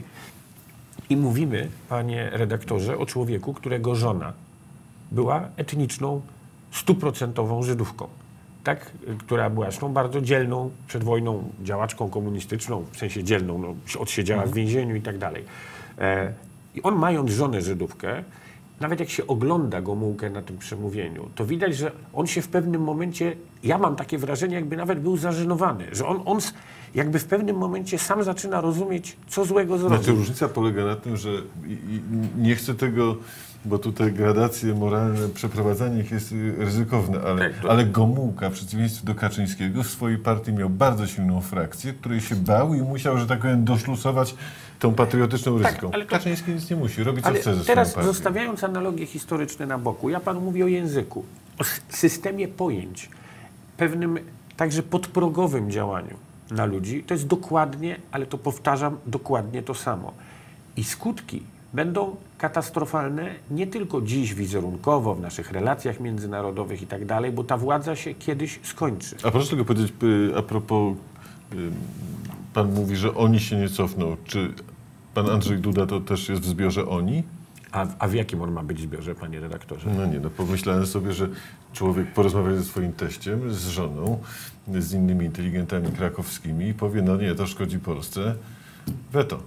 I mówimy, panie redaktorze, o człowieku, którego żona była etniczną, stuprocentową Żydówką. Tak, która była zresztą bardzo dzielną przed wojną działaczką komunistyczną, w sensie dzielną, no, odsiedziała w więzieniu i tak dalej. E, I on, mając żonę Żydówkę, nawet jak się ogląda Gomułkę na tym przemówieniu, to widać, że on się w pewnym momencie, ja mam takie wrażenie, jakby nawet był zażenowany, że on, on jakby w pewnym momencie sam zaczyna rozumieć, co złego zrobił. Znaczy różnica polega na tym, że i, i nie chcę tego, bo tutaj gradacje moralne, przeprowadzanie ich jest y, ryzykowne, ale, Tak, to- ale Gomułka w przeciwieństwie do Kaczyńskiego w swojej partii miał bardzo silną frakcję, której się bał i musiał, że tak powiem, doszlusować tą patriotyczną Tak, ryzyką. ale to- Kaczyński nic nie musi, robi co Ale chce ze teraz swoją partią. zostawiając analogie historyczne na boku, ja panu mówię o języku, o s- systemie pojęć, pewnym także podprogowym działaniu na ludzi. To jest dokładnie, ale to powtarzam, dokładnie to samo. I skutki będą katastrofalne nie tylko dziś wizerunkowo, w naszych relacjach międzynarodowych i tak dalej, bo ta władza się kiedyś skończy. A proszę tego powiedzieć y, a propos, y, pan mówi, że oni się nie cofną. Czy pan Andrzej Duda to też jest w zbiorze oni? A, a w jakim on ma być zbiorze, panie redaktorze? No nie, no pomyślałem sobie, że człowiek porozmawia ze swoim teściem, z żoną, z innymi inteligentami krakowskimi i powie, no nie, to szkodzi Polsce, weto.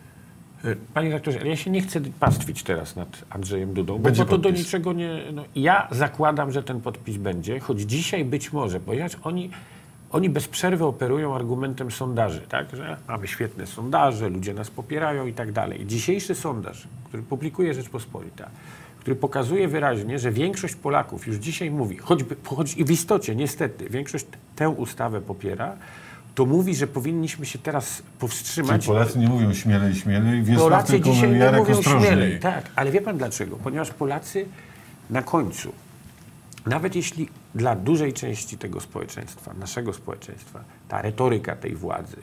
Panie redaktorze, ale ja się nie chcę pastwić teraz nad Andrzejem Dudą, bo, Będzie bo to do podpis. niczego nie... No, ja zakładam, że ten podpis będzie, choć dzisiaj być może, ponieważ oni, oni bez przerwy operują argumentem sondaży, tak, że mamy świetne sondaże, ludzie nas popierają i tak dalej. Dzisiejszy sondaż, który publikuje Rzeczpospolita, który pokazuje wyraźnie, że większość Polaków już dzisiaj mówi, choćby, choć i w istocie niestety większość tę ustawę popiera, to mówi, że powinniśmy się teraz Czyli powstrzymać. Polacy nie mówią śmielej, śmielej, Wiesław Polacy tylko dzisiaj mówi nie Jarek mówią ostrożniej. śmielej. Tak, ale wie pan dlaczego? Ponieważ Polacy na końcu, nawet jeśli dla dużej części tego społeczeństwa, naszego społeczeństwa, ta retoryka tej władzy,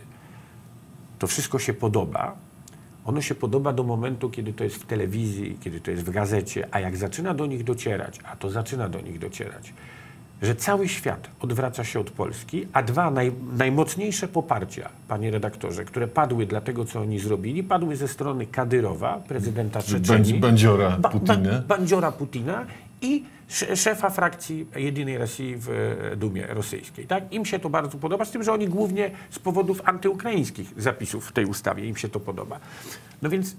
to wszystko się podoba, ono się podoba do momentu, kiedy to jest w telewizji, kiedy to jest w gazecie, a jak zaczyna do nich docierać, a to zaczyna do nich docierać, że cały świat odwraca się od Polski, a dwa naj, najmocniejsze poparcia, panie redaktorze, które padły dla tego, co oni zrobili, padły ze strony Kadyrowa, prezydenta Czeczenii, Bandziora ba, Putina. Ba, Bandziora Putina i sz- szefa frakcji Jedynej Rosji w e, Dumie Rosyjskiej. Tak? Im się to bardzo podoba, z tym, że oni głównie z powodów antyukraińskich zapisów w tej ustawie, im się to podoba. No więc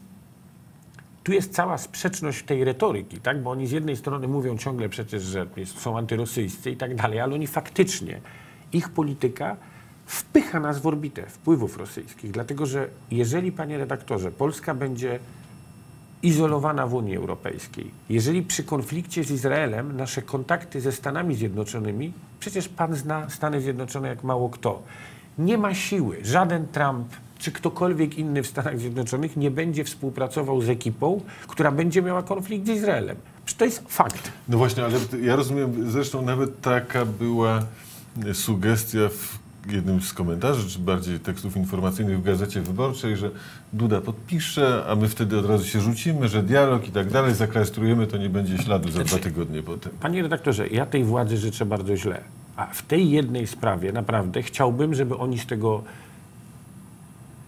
tu jest cała sprzeczność tej retoryki, tak? Bo oni z jednej strony mówią ciągle przecież, że jest, są antyrosyjscy i tak dalej, ale oni faktycznie, ich polityka wpycha nas w orbitę wpływów rosyjskich, dlatego że jeżeli, panie redaktorze, Polska będzie izolowana w Unii Europejskiej, jeżeli przy konflikcie z Izraelem nasze kontakty ze Stanami Zjednoczonymi, przecież pan zna Stany Zjednoczone jak mało kto, nie ma siły, żaden Trump czy ktokolwiek inny w Stanach Zjednoczonych nie będzie współpracował z ekipą, która będzie miała konflikt z Izraelem. Przecież to jest fakt. No właśnie, ale ja rozumiem, zresztą nawet taka była sugestia w jednym z komentarzy, czy bardziej tekstów informacyjnych w Gazecie Wyborczej, że Duda podpisze, a my wtedy od razu się rzucimy, że dialog i tak dalej, zaklastrujemy, to nie będzie śladu za dwa tygodnie potem. Panie redaktorze, ja tej władzy życzę bardzo źle. A w tej jednej sprawie naprawdę chciałbym, żeby oni z tego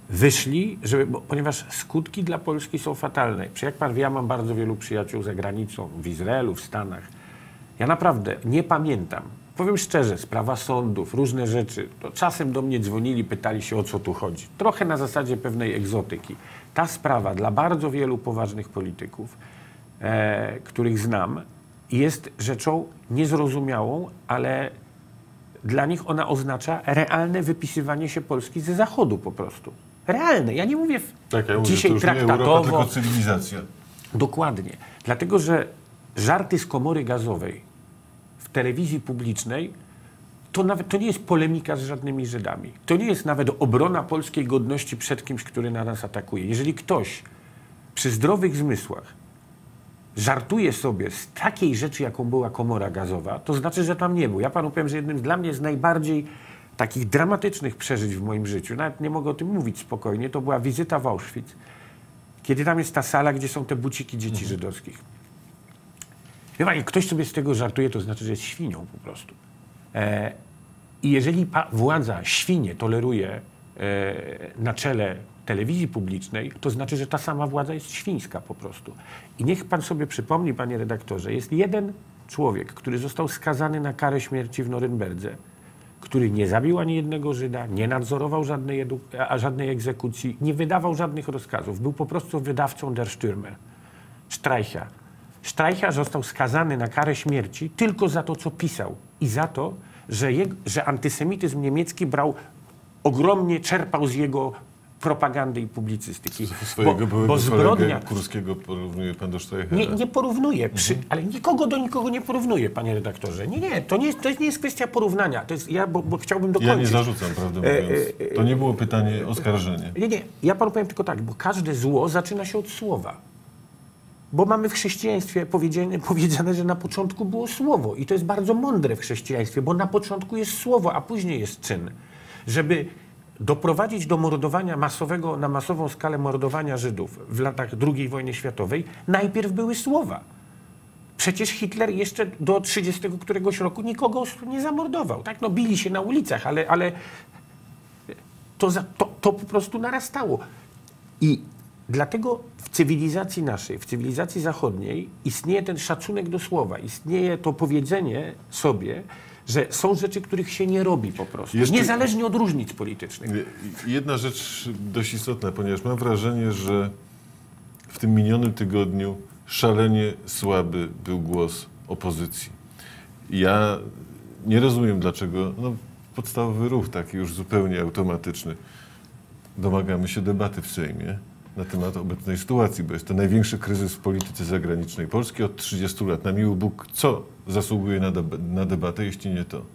wyszli, żeby, bo, ponieważ skutki dla Polski są fatalne. Jak pan wie, ja mam bardzo wielu przyjaciół za granicą, w Izraelu, w Stanach. Ja naprawdę nie pamiętam, powiem szczerze, sprawa sądów, różne rzeczy, to czasem do mnie dzwonili, pytali się, o co tu chodzi. Trochę na zasadzie pewnej egzotyki. Ta sprawa dla bardzo wielu poważnych polityków, e, których znam, jest rzeczą niezrozumiałą, ale dla nich ona oznacza realne wypisywanie się Polski ze Zachodu po prostu. Realne. Ja nie mówię w, tak, ja mówię, dzisiaj to już traktatowo. nie Europa, tylko cywilizacja. Dokładnie. Dlatego, że żarty z komory gazowej w telewizji publicznej to nawet to nie jest polemika z żadnymi Żydami. To nie jest nawet obrona polskiej godności przed kimś, który na nas atakuje. Jeżeli ktoś przy zdrowych zmysłach żartuje sobie z takiej rzeczy, jaką była komora gazowa, to znaczy, że tam nie był. Ja panu powiem, że jednym z dla mnie z najbardziej takich dramatycznych przeżyć w moim życiu, nawet nie mogę o tym mówić spokojnie, to była wizyta w Auschwitz, kiedy tam jest ta sala, gdzie są te buciki dzieci mhm. żydowskich. Wie pan, jak ktoś sobie z tego żartuje, to znaczy, że jest świnią po prostu. E, I jeżeli pa, władza świnie toleruje e, na czele telewizji publicznej, to znaczy, że ta sama władza jest świńska po prostu. I niech pan sobie przypomni, panie redaktorze, jest jeden człowiek, który został skazany na karę śmierci w Norymberdze, który nie zabił ani jednego Żyda, nie nadzorował żadnej, edu- a żadnej egzekucji, nie wydawał żadnych rozkazów. Był po prostu wydawcą der Stürmer, Streicha. Streicha został skazany na karę śmierci tylko za to, co pisał i za to, że, je, że antysemityzm niemiecki brał ogromnie, czerpał z jego propagandy i publicystyki. Swojego bo, byłego bo zbrodnia Kurskiego porównuje pan do Streicha? Nie, nie porównuje, przy, mhm. ale nikogo do nikogo nie porównuje, panie redaktorze. Nie, nie, to nie, to nie jest kwestia porównania. To jest, ja, bo, bo chciałbym dokończyć. Ja nie zarzucam, prawdę mówiąc. To nie było pytanie, oskarżenie. Nie, nie, ja panu powiem tylko tak, bo każde zło zaczyna się od słowa. Bo mamy w chrześcijaństwie powiedziane, powiedziane, że na początku było słowo. I to jest bardzo mądre w chrześcijaństwie, bo na początku jest słowo, a później jest czyn. Żeby doprowadzić do mordowania masowego, na masową skalę mordowania Żydów w latach drugiej wojny światowej, najpierw były słowa. Przecież Hitler jeszcze do trzydziestego któregoś roku nikogo nie zamordował. Tak? No, bili się na ulicach, ale, ale to, za, to, to po prostu narastało. I dlatego w cywilizacji naszej, w cywilizacji zachodniej istnieje ten szacunek do słowa, istnieje to powiedzenie sobie, że są rzeczy, których się nie robi po prostu, Jeszcze niezależnie od różnic politycznych. Jedna rzecz dość istotna, ponieważ mam wrażenie, że w tym minionym tygodniu szalenie słaby był głos opozycji. Ja nie rozumiem, dlaczego, no, podstawowy ruch taki już zupełnie automatyczny. Domagamy się debaty w Sejmie na temat obecnej sytuacji, bo jest to największy kryzys w polityce zagranicznej Polski od trzydziestu lat. Na miły Bóg, co zasługuje na, deb- na debatę, jeśli nie to?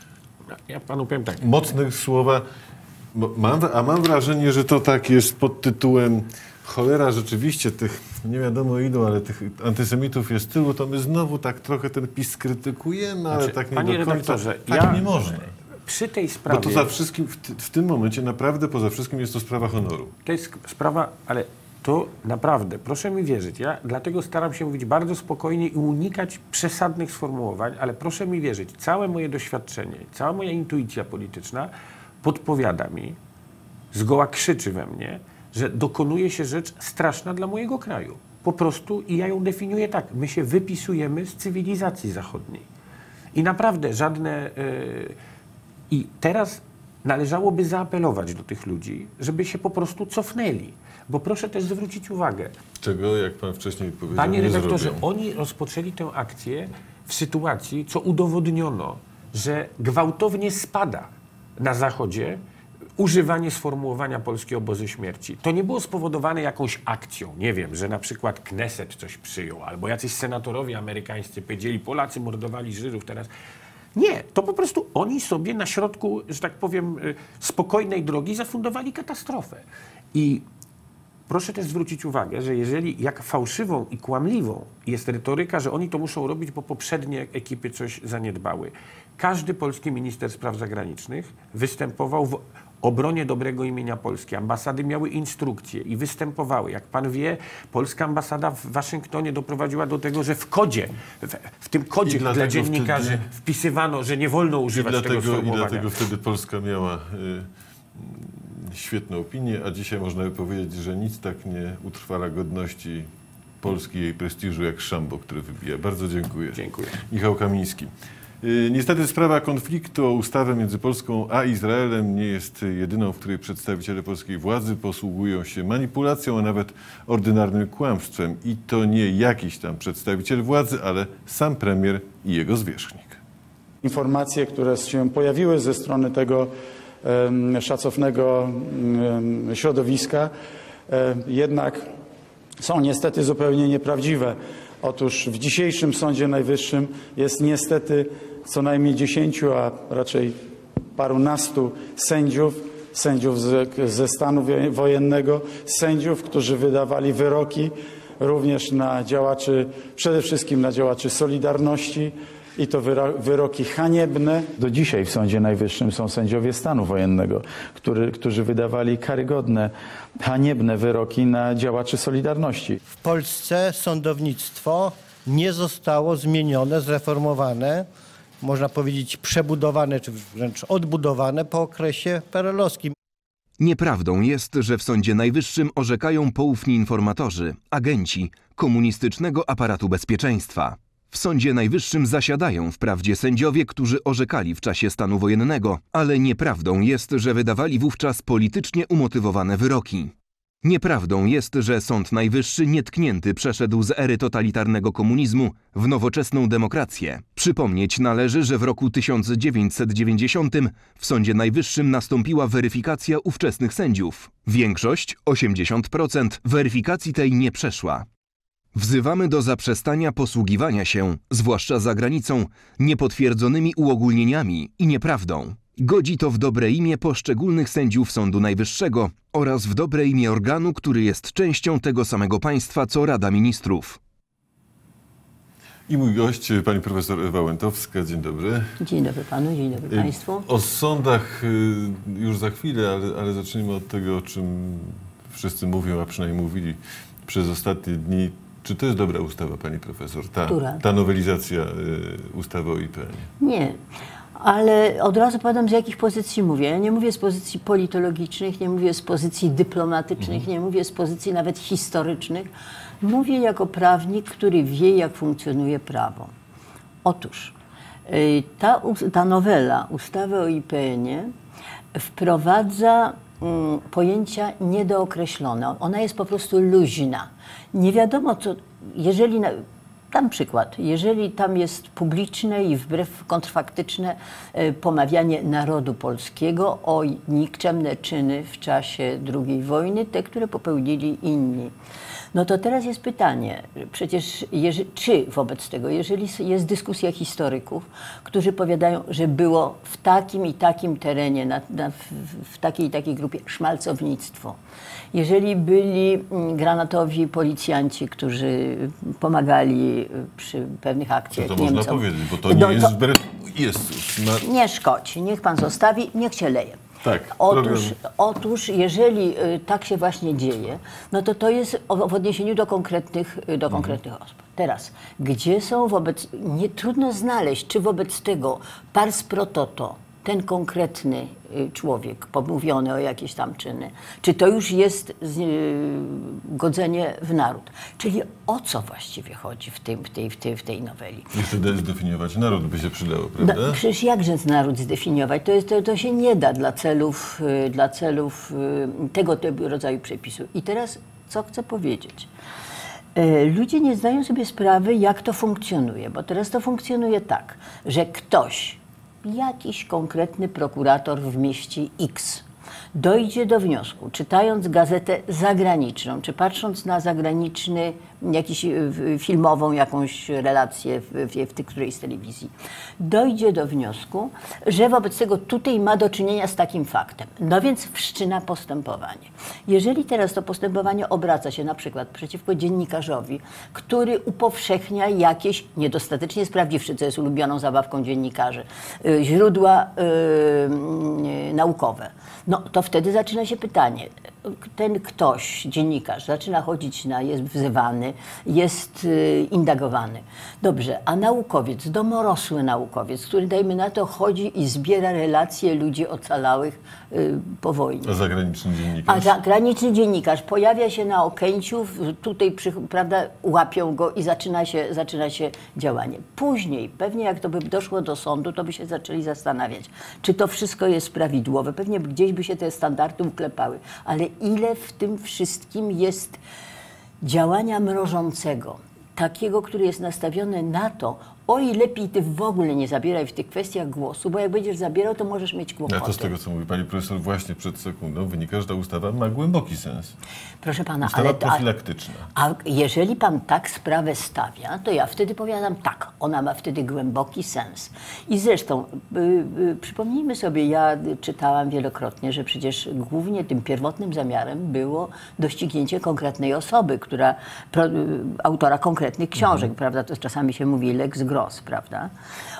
Ja panu powiem tak. Mocne słowa, bo mam, a mam wrażenie, że to tak jest pod tytułem cholera, rzeczywiście tych, nie wiadomo ilu, ale tych antysemitów jest tylu, to my znowu tak trochę ten PiS krytykujemy, ale Znaczy, tak nie panie do końca. redaktorze, Tak ja nie można. Przy tej sprawie... Bo to za wszystkim, w, ty, w tym momencie naprawdę poza wszystkim jest to sprawa honoru. To jest sprawa, ale to naprawdę, proszę mi wierzyć, ja dlatego staram się mówić bardzo spokojnie i unikać przesadnych sformułowań, ale proszę mi wierzyć, całe moje doświadczenie, cała moja intuicja polityczna podpowiada mi, zgoła krzyczy we mnie, że dokonuje się rzecz straszna dla mojego kraju. Po prostu i ja ją definiuję tak, my się wypisujemy z cywilizacji zachodniej. I naprawdę żadne... Yy, I teraz należałoby zaapelować do tych ludzi, żeby się po prostu cofnęli. Bo proszę też zwrócić uwagę. Czego, jak pan wcześniej powiedział, Panie nie redaktorze, zrobią. oni rozpoczęli tę akcję w sytuacji, co udowodniono, że gwałtownie spada na Zachodzie używanie sformułowania polskie obozy śmierci. To nie było spowodowane jakąś akcją, nie wiem, że na przykład Kneset coś przyjął, albo jacyś senatorowie amerykańscy powiedzieli, Polacy mordowali Żydów teraz. Nie, to po prostu oni sobie na środku, że tak powiem, spokojnej drogi zafundowali katastrofę. I proszę też zwrócić uwagę, że jeżeli jak fałszywą i kłamliwą jest retoryka, że oni to muszą robić, bo poprzednie ekipy coś zaniedbały. Każdy polski minister spraw zagranicznych występował w obronie dobrego imienia Polski. Ambasady miały instrukcje i występowały. Jak pan wie, polska ambasada w Waszyngtonie doprowadziła do tego, że w kodzie, w, w tym kodzie dla dziennikarzy wtedy, wpisywano, że nie wolno używać i dlatego, tego sformułowania. I dlatego wtedy Polska miała y, świetne opinie, a dzisiaj można by powiedzieć, że nic tak nie utrwala godności Polski i jej prestiżu jak szambo, które wybija. Bardzo dziękuję. Dziękuję. Michał Kamiński. Niestety sprawa konfliktu o ustawę między Polską a Izraelem nie jest jedyną, w której przedstawiciele polskiej władzy posługują się manipulacją, a nawet ordynarnym kłamstwem. I to nie jakiś tam przedstawiciel władzy, ale sam premier i jego zwierzchnik. Informacje, które się pojawiły ze strony tego um, szacownego um, środowiska, um, jednak są niestety zupełnie nieprawdziwe. Otóż w dzisiejszym Sądzie Najwyższym jest niestety co najmniej dziesięciu, a raczej parunastu sędziów, sędziów z, ze stanu wojennego, sędziów, którzy wydawali wyroki również na działaczy, przede wszystkim na działaczy Solidarności, i to wyroki haniebne. Do dzisiaj w Sądzie Najwyższym są sędziowie stanu wojennego, który, którzy wydawali karygodne, haniebne wyroki na działaczy Solidarności. W Polsce sądownictwo nie zostało zmienione, zreformowane, można powiedzieć przebudowane, czy wręcz odbudowane po okresie perelowskim. Nieprawdą jest, że w Sądzie Najwyższym orzekają poufni informatorzy, agenci komunistycznego aparatu bezpieczeństwa. W Sądzie Najwyższym zasiadają wprawdzie sędziowie, którzy orzekali w czasie stanu wojennego, ale nieprawdą jest, że wydawali wówczas politycznie umotywowane wyroki. Nieprawdą jest, że Sąd Najwyższy nietknięty przeszedł z ery totalitarnego komunizmu w nowoczesną demokrację. Przypomnieć należy, że w roku tysiąc dziewięćset dziewięćdziesiątym w Sądzie Najwyższym nastąpiła weryfikacja ówczesnych sędziów. Większość, osiemdziesiąt procent, weryfikacji tej nie przeszła. Wzywamy do zaprzestania posługiwania się, zwłaszcza za granicą, niepotwierdzonymi uogólnieniami i nieprawdą. Godzi to w dobre imię poszczególnych sędziów Sądu Najwyższego oraz w dobre imię organu, który jest częścią tego samego państwa co Rada Ministrów. I mój gość, pani profesor Ewa Łętowska. Dzień dobry. Dzień dobry panu, dzień dobry państwu. O sądach już za chwilę, ale, ale zacznijmy od tego, o czym wszyscy mówią, a przynajmniej mówili przez ostatnie dni. Czy to jest dobra ustawa, pani profesor? Ta, ta nowelizacja y, ustawy o I P N ie? Nie, ale od razu powiem, z jakich pozycji mówię. Ja nie mówię z pozycji politologicznych, nie mówię z pozycji dyplomatycznych, mhm. nie mówię z pozycji nawet historycznych. Mówię jako prawnik, który wie, jak funkcjonuje prawo. Otóż y, ta, ta nowela ustawy o I P N ie wprowadza mm, pojęcia niedookreślone. Ona jest po prostu luźna. Nie wiadomo co, jeżeli, dam przykład, jeżeli tam jest publiczne i wbrew kontrfaktyczne y, pomawianie narodu polskiego o nikczemne czyny w czasie drugiej wojny, te, które popełnili inni. No to teraz jest pytanie, przecież jeżeli, czy wobec tego, jeżeli jest dyskusja historyków, którzy powiadają, że było w takim i takim terenie, na, na, w, w takiej i takiej grupie szmalcownictwo, jeżeli byli granatowi policjanci, którzy pomagali przy pewnych akcjach to, to Niemcom. można powiedzieć, bo to nie no, jest wbrew Jezus. Ma... Nie szkodzi, niech pan zostawi, niech się leje. Tak, otóż, otóż, jeżeli y, tak się właśnie dzieje, no to to jest o, w odniesieniu do konkretnych, do mhm. konkretnych osób. Teraz, gdzie są wobec, nie trudno znaleźć, czy wobec tego pars pro toto, ten konkretny y, człowiek pomówiony o jakieś tam czyny, czy to już jest z, y, godzenie w naród. Czyli o co właściwie chodzi w, tym, w, tej, w, tej, w tej noweli? Jeszcze zdefiniować naród by się przydało, prawda? No, przecież jakże naród zdefiniować? To, jest, to, to się nie da dla celów, y, dla celów y, tego rodzaju przepisu. I teraz co chcę powiedzieć? Y, ludzie nie zdają sobie sprawy, jak to funkcjonuje, bo teraz to funkcjonuje tak, że ktoś, jakiś konkretny prokurator w mieście X dojdzie do wniosku, czytając gazetę zagraniczną, czy patrząc na zagraniczny, jakiś filmową jakąś relację w, w, w tej którejś z telewizji, dojdzie do wniosku, że wobec tego tutaj ma do czynienia z takim faktem. No więc wszczyna postępowanie. Jeżeli teraz to postępowanie obraca się na przykład przeciwko dziennikarzowi, który upowszechnia jakieś, niedostatecznie sprawdziwszy, co jest ulubioną zabawką dziennikarzy, źródła yy, naukowe, no to wtedy zaczyna się pytanie, ten ktoś, dziennikarz, zaczyna chodzić na, jest wzywany, jest y, indagowany. Dobrze, a naukowiec, domorosły naukowiec, który, dajmy na to, chodzi i zbiera relacje ludzi ocalałych y, po wojnie. A zagraniczny dziennikarz? A zagraniczny dziennikarz pojawia się na Okęciu, tutaj, przy, prawda, łapią go i zaczyna się, zaczyna się działanie. Później, pewnie jak to by doszło do sądu, to by się zaczęli zastanawiać, czy to wszystko jest prawidłowe. Pewnie gdzieś by się te standardy uklepały. Ale ile w tym wszystkim jest działania mrożącego, takiego, który jest nastawiony na to, oj, lepiej ty w ogóle nie zabieraj w tych kwestiach głosu, bo jak będziesz zabierał, to możesz mieć kłopoty. A to z tego, co mówi pani profesor właśnie przed sekundą, wynika, że ta ustawa ma głęboki sens. Proszę pana, Ustawa ale... profilaktyczna. A, a jeżeli pan tak sprawę stawia, to ja wtedy powiadam tak, ona ma wtedy głęboki sens. I zresztą, y, y, przypomnijmy sobie, ja czytałam wielokrotnie, że przecież głównie tym pierwotnym zamiarem było doścignięcie konkretnej osoby, która, pro, y, autora konkretnych książek, mhm. prawda, to czasami się mówi lex gross, prawda?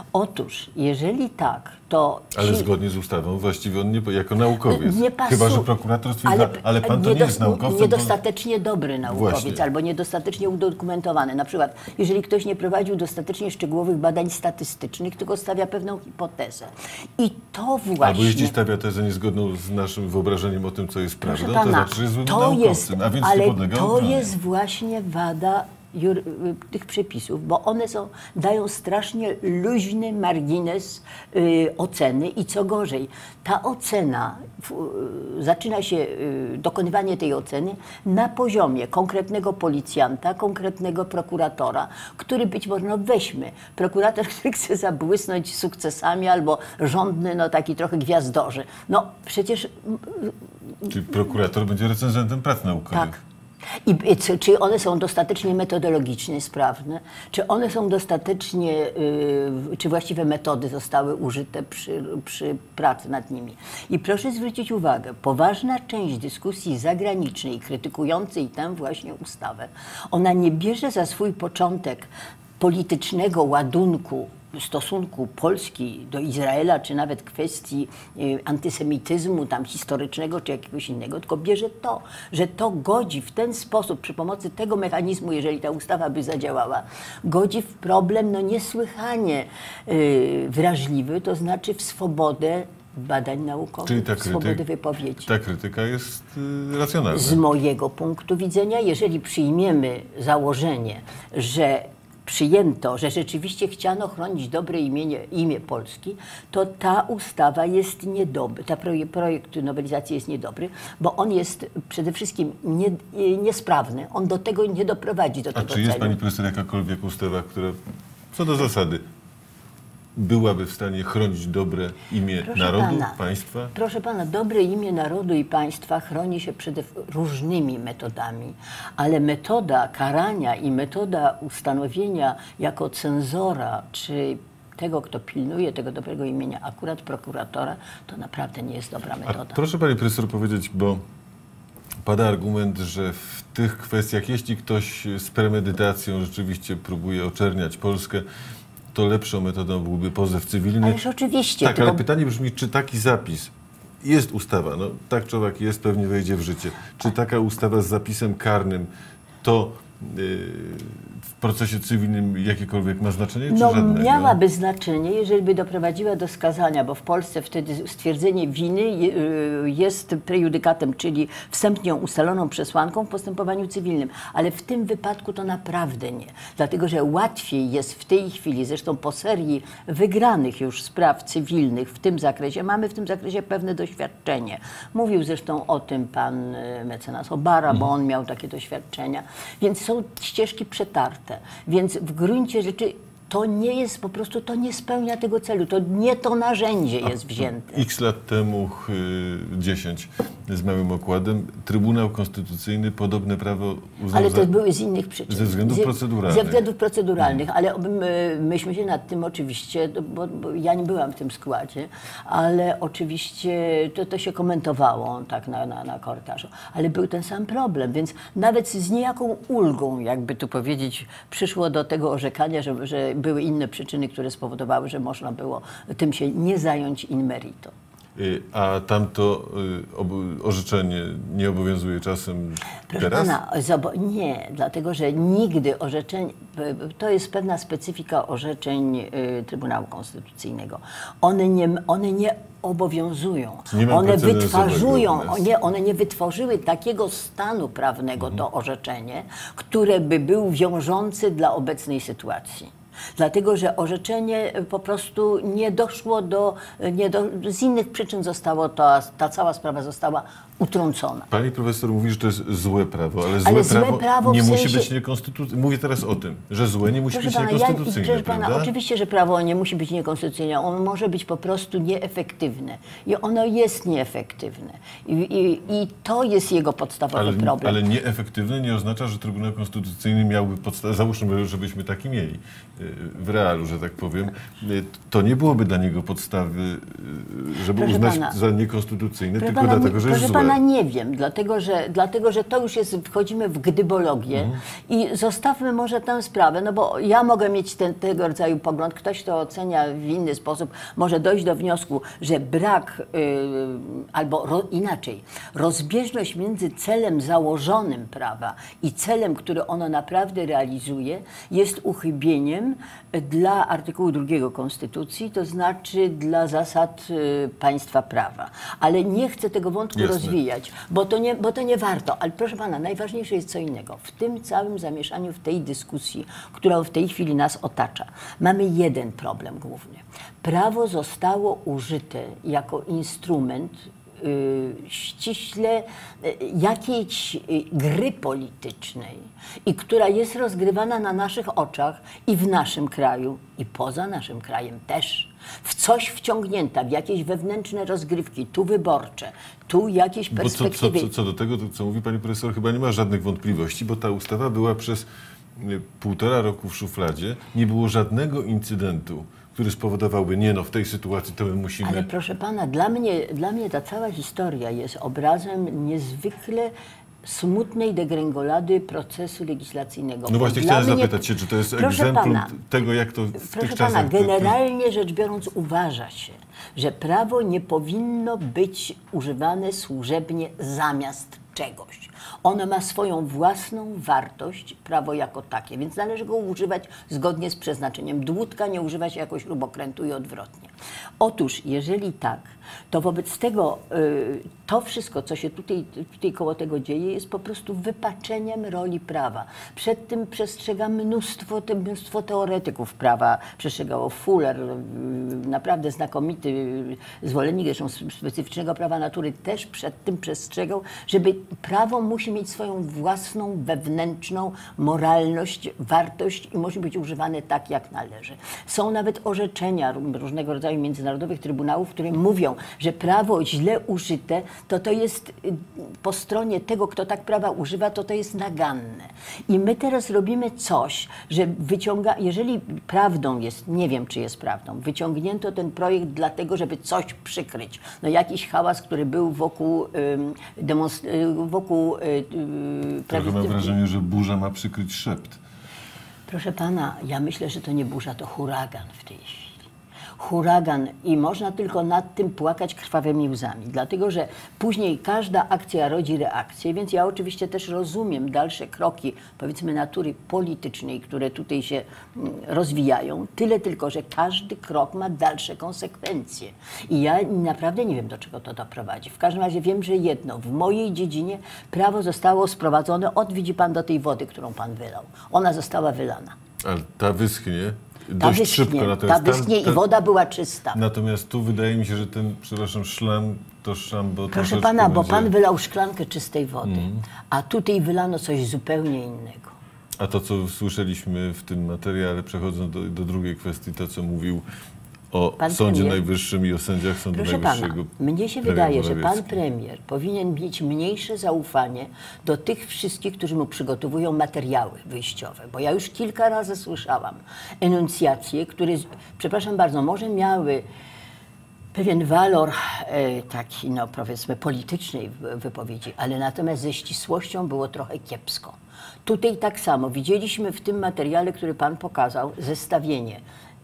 Otóż, jeżeli tak, to... Ale ci... zgodnie z ustawą właściwie on nie, jako naukowiec. Nie pasuje. Chyba że prokurator stwierdza, ale, ale pan to nie jest naukowcem. Niedostatecznie dobry naukowiec Właśnie. albo niedostatecznie udokumentowany. Na przykład, jeżeli ktoś nie prowadził dostatecznie szczegółowych badań statystycznych, tylko stawia pewną hipotezę. I to właśnie... Albo jeśli stawia tezę niezgodną z naszym wyobrażeniem o tym, co jest Proszę prawdą, pana, to znaczy, że jest złym to naukowcem, jest, a więc ale nie podlega to ochronie. jest właśnie wada jur, tych przepisów, bo one są, dają strasznie luźny margines y, oceny i co gorzej, ta ocena, w, y, zaczyna się y, dokonywanie tej oceny na poziomie konkretnego policjanta, konkretnego prokuratora, który być może, no weźmy, prokurator, który chce zabłysnąć sukcesami albo rządny, no taki trochę gwiazdorzy. No przecież... Czyli prokurator będzie recenzentem prac naukowych. Tak. I, i czy, czy one są dostatecznie metodologicznie sprawne? Czy one są dostatecznie, yy, czy właściwe metody zostały użyte przy, przy pracy nad nimi? I proszę zwrócić uwagę, poważna część dyskusji zagranicznej krytykującej tę właśnie ustawę, ona nie bierze za swój początek politycznego ładunku stosunku Polski do Izraela, czy nawet kwestii y, antysemityzmu tam historycznego, czy jakiegoś innego, tylko bierze to, że to godzi w ten sposób, przy pomocy tego mechanizmu, jeżeli ta ustawa by zadziałała, godzi w problem no niesłychanie y, wrażliwy, to znaczy w swobodę badań naukowych, Czyli ta w swobodę krytyk, wypowiedzi. ta krytyka jest y, racjonalna. Z mojego punktu widzenia, jeżeli przyjmiemy założenie, że przyjęto, że rzeczywiście chciano chronić dobre imię, imię Polski, to ta ustawa jest niedobry, ta projekt, projekt nowelizacji jest niedobry, bo on jest przede wszystkim nie, niesprawny. On do tego nie doprowadzi do A tego czy jest, celu. pani profesor, jakakolwiek ustawa, która co do zasady byłaby w stanie chronić dobre imię Proszę narodu, pana, państwa? Proszę pana, dobre imię narodu i państwa chroni się przede różnymi metodami, ale metoda karania i metoda ustanowienia jako cenzora, czy tego, kto pilnuje tego dobrego imienia, akurat prokuratora, to naprawdę nie jest dobra metoda. A proszę pani profesor powiedzieć, bo pada argument, że w tych kwestiach, jeśli ktoś z premedytacją rzeczywiście próbuje oczerniać Polskę, to lepszą metodą byłby pozew cywilny. Ależ oczywiście. Tak, tylko... ale pytanie brzmi, czy taki zapis, jest ustawa, no tak człowiek jest, pewnie wejdzie w życie, czy taka ustawa z zapisem karnym to yy, w procesie cywilnym jakiekolwiek ma znaczenie, czy No żadnego? miałaby znaczenie, jeżeli by doprowadziła do skazania, bo w Polsce wtedy stwierdzenie winy jest prejudykatem, czyli wstępnie ustaloną przesłanką w postępowaniu cywilnym. Ale w tym wypadku to naprawdę nie. Dlatego, że łatwiej jest w tej chwili, zresztą po serii wygranych już spraw cywilnych w tym zakresie, mamy w tym zakresie pewne doświadczenie. Mówił zresztą o tym pan mecenas Obara, bo on miał takie doświadczenia. Więc są ścieżki przetarte. Więc w gruncie rzeczy to nie jest, po prostu to nie spełnia tego celu. To nie to narzędzie jest wzięte. X lat temu, dziesięć z małym okładem, Trybunał Konstytucyjny podobne prawo uznał Ale za... to były z innych przyczyn. Ze względów z, proceduralnych. Ze względów proceduralnych, ale my, myśmy się nad tym oczywiście, bo, bo ja nie byłam w tym składzie, ale oczywiście to, to się komentowało tak na, na, na korytarzu. Ale był ten sam problem, więc nawet z niejaką ulgą, jakby tu powiedzieć, przyszło do tego orzekania, że, że były inne przyczyny, które spowodowały, że można było tym się nie zająć in merito. A tamto orzeczenie nie obowiązuje czasem Proszę teraz? pana, nie, dlatego że nigdy orzeczenie, to jest pewna specyfika orzeczeń Trybunału Konstytucyjnego. One nie, one nie obowiązują. Nie one wytwarzują, nas. nie, one nie wytworzyły takiego stanu prawnego, mhm. to orzeczenie, które by był wiążący dla obecnej sytuacji. Dlatego, że orzeczenie po prostu nie doszło do, nie do z innych przyczyn zostało to, ta cała sprawa została utrącona. Pani profesor mówi, że to jest złe prawo, ale, ale złe, złe prawo, prawo nie w musi sensie... być niekonstytucyjne. Mówię teraz o tym, że złe nie musi proszę być pana, niekonstytucyjne, ja, proszę prawda? pana, oczywiście, że prawo nie musi być niekonstytucyjne. Ono może być po prostu nieefektywne. I ono jest nieefektywne. I, i, i to jest jego podstawowy ale, problem. Ale nieefektywne nie oznacza, że Trybunał Konstytucyjny miałby podstawę. Załóżmy, żebyśmy taki mieli w realu, że tak powiem. To nie byłoby dla niego podstawy, żeby proszę uznać pana, za niekonstytucyjne, tylko pana, dlatego, że jest proszę złe. pana, nie wiem, dlatego że, dlatego, że to już jest, wchodzimy w gdybologię mhm. i zostawmy może tę sprawę, no bo ja mogę mieć ten, tego rodzaju pogląd, ktoś to ocenia w inny sposób, może dojść do wniosku, że brak, yy, albo ro, inaczej, rozbieżność między celem założonym prawa i celem, który ono naprawdę realizuje, jest uchybieniem dla artykułu drugiego Konstytucji, to znaczy dla zasad y, państwa prawa. Ale nie chcę tego wątku Jasne. rozwijać, bo to, nie, bo to nie warto. Ale proszę pana, najważniejsze jest co innego. W tym całym zamieszaniu, w tej dyskusji, która w tej chwili nas otacza, mamy jeden problem główny. Prawo zostało użyte jako instrument y, ściśle y, jakiejś y, gry politycznej i która jest rozgrywana na naszych oczach i w naszym kraju, i poza naszym krajem też. W coś wciągnięta, w jakieś wewnętrzne rozgrywki, tu wyborcze, tu jakieś perspektywy. Bo co, co, co do tego, to, co mówi pani profesor, chyba nie ma żadnych wątpliwości, bo ta ustawa była przez półtora roku w szufladzie. Nie było żadnego incydentu, który spowodowałby, nie no, w tej sytuacji to my musimy... Ale proszę pana, dla mnie, dla mnie ta cała historia jest obrazem niezwykle smutnej degrengolady procesu legislacyjnego. No właśnie Dla chciałem mnie, zapytać się, czy to jest proszę egzemplum pana, tego, jak to w proszę tych pana, czasach... generalnie rzecz biorąc uważa się, że prawo nie powinno być używane służebnie zamiast czegoś. Ono ma swoją własną wartość, prawo jako takie, więc należy go używać zgodnie z przeznaczeniem. Dłutka nie używa się jako śrubokrętu i odwrotnie. Otóż, jeżeli tak, to wobec tego y, to wszystko, co się tutaj, tutaj koło tego dzieje, jest po prostu wypaczeniem roli prawa. Przed tym przestrzega mnóstwo, te, mnóstwo teoretyków prawa. Przestrzegało Fuller, y, naprawdę znakomity zwolennik zresztą specyficznego prawa natury, też przed tym przestrzegał, żeby prawo musi mieć swoją własną, wewnętrzną moralność, wartość i musi być używane tak, jak należy. Są nawet orzeczenia różnego rodzaju międzynarodowych trybunałów, które mówią, że prawo źle użyte, to to jest po stronie tego, kto tak prawa używa, to to jest naganne. I my teraz robimy coś, że wyciąga, jeżeli prawdą jest, nie wiem, czy jest prawdą, wyciągnięto ten projekt dlatego, żeby coś przykryć. No jakiś hałas, który był wokół demonstracji, wokół yy, Trochę mam wrażenie, że burza ma przykryć szept. Proszę pana, ja myślę, że to nie burza, to huragan w tej chwili. Huragan i można tylko nad tym płakać krwawymi łzami, dlatego że później każda akcja rodzi reakcję, więc ja oczywiście też rozumiem dalsze kroki, powiedzmy natury politycznej, które tutaj się rozwijają, tyle tylko, że każdy krok ma dalsze konsekwencje. I ja naprawdę nie wiem, do czego to doprowadzi. W każdym razie wiem, że jedno, w mojej dziedzinie prawo zostało sprowadzone, od widzi pan do tej wody, którą pan wylał. Ona została wylana. Ale ta wyschnie. Ta Dość wyschnie, szybko. ta wyschnie tam, i woda była czysta. Natomiast tu wydaje mi się, że ten, przepraszam, szlam to szlam, bo proszę pana, bo będzie... pan wylał szklankę czystej wody, mm. a tutaj wylano coś zupełnie innego. A to, co słyszeliśmy w tym materiale, przechodząc do, do drugiej kwestii, to, co mówił o pan Sądzie premier, Najwyższym i o sędziach Sądu proszę Najwyższego. Pana, mnie się wydaje, że pan premier powinien mieć mniejsze zaufanie do tych wszystkich, którzy mu przygotowują materiały wyjściowe, bo ja już kilka razy słyszałam enuncjacje, które, przepraszam bardzo, może miały pewien walor e, taki, no powiedzmy, politycznej wypowiedzi, ale natomiast ze ścisłością było trochę kiepsko. Tutaj tak samo. Widzieliśmy w tym materiale, który pan pokazał, zestawienie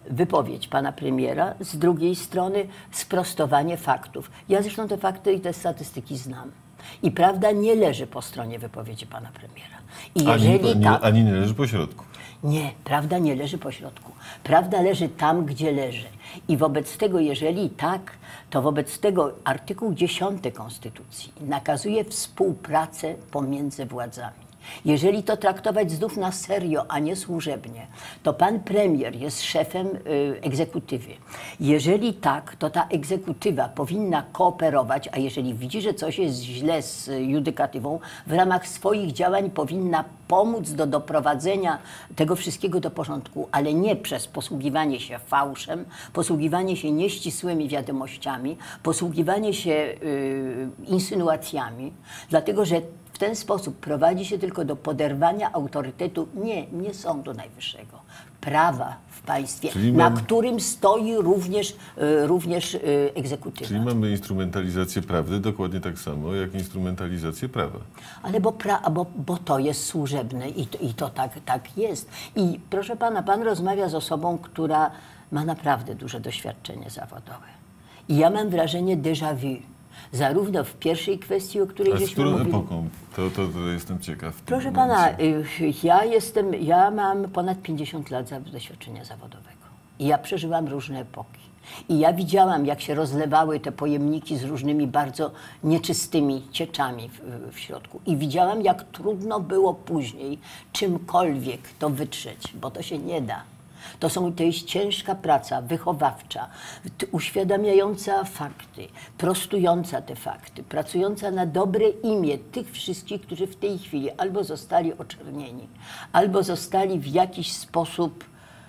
wypowiedź pana premiera, z drugiej strony sprostowanie faktów. Ja zresztą te fakty i te statystyki znam. I prawda nie leży po stronie wypowiedzi pana premiera. I jeżeli ani, tak, ani nie leży po środku. Nie, prawda nie leży po środku. Prawda leży tam, gdzie leży. I wobec tego, jeżeli tak, to wobec tego artykuł dziesiąty Konstytucji nakazuje współpracę pomiędzy władzami. Jeżeli to traktować znów na serio, a nie służebnie, to pan premier jest szefem y, egzekutywy. Jeżeli tak, to ta egzekutywa powinna kooperować, a jeżeli widzi, że coś jest źle z judykatywą, w ramach swoich działań powinna pomóc do doprowadzenia tego wszystkiego do porządku, ale nie przez posługiwanie się fałszem, posługiwanie się nieścisłymi wiadomościami, posługiwanie się y, insynuacjami, dlatego że w ten sposób prowadzi się tylko do poderwania autorytetu, nie, nie Sądu Najwyższego, prawa w państwie, Czyli na mam... którym stoi również, y, również y, egzekutywa. Czyli mamy instrumentalizację prawdy dokładnie tak samo, jak instrumentalizację prawa. Ale bo, pra, bo, bo to jest służebne i to, i to tak, tak jest. I proszę pana, pan rozmawia z osobą, która ma naprawdę duże doświadczenie zawodowe. I ja mam wrażenie déjà vu. Zarówno w pierwszej kwestii, o której A z żeśmy którą mówili. epoką? To, to, to jestem ciekaw. Proszę pana, ja jestem, ja mam ponad pięćdziesiąt lat za, doświadczenia zawodowego. I ja przeżyłam różne epoki. I ja widziałam, jak się rozlewały te pojemniki z różnymi bardzo nieczystymi cieczami w, w środku. I widziałam, jak trudno było później czymkolwiek to wytrzeć, bo to się nie da. To, są, to jest ciężka praca wychowawcza, uświadamiająca fakty, prostująca te fakty, pracująca na dobre imię tych wszystkich, którzy w tej chwili albo zostali oczernieni, albo zostali w jakiś sposób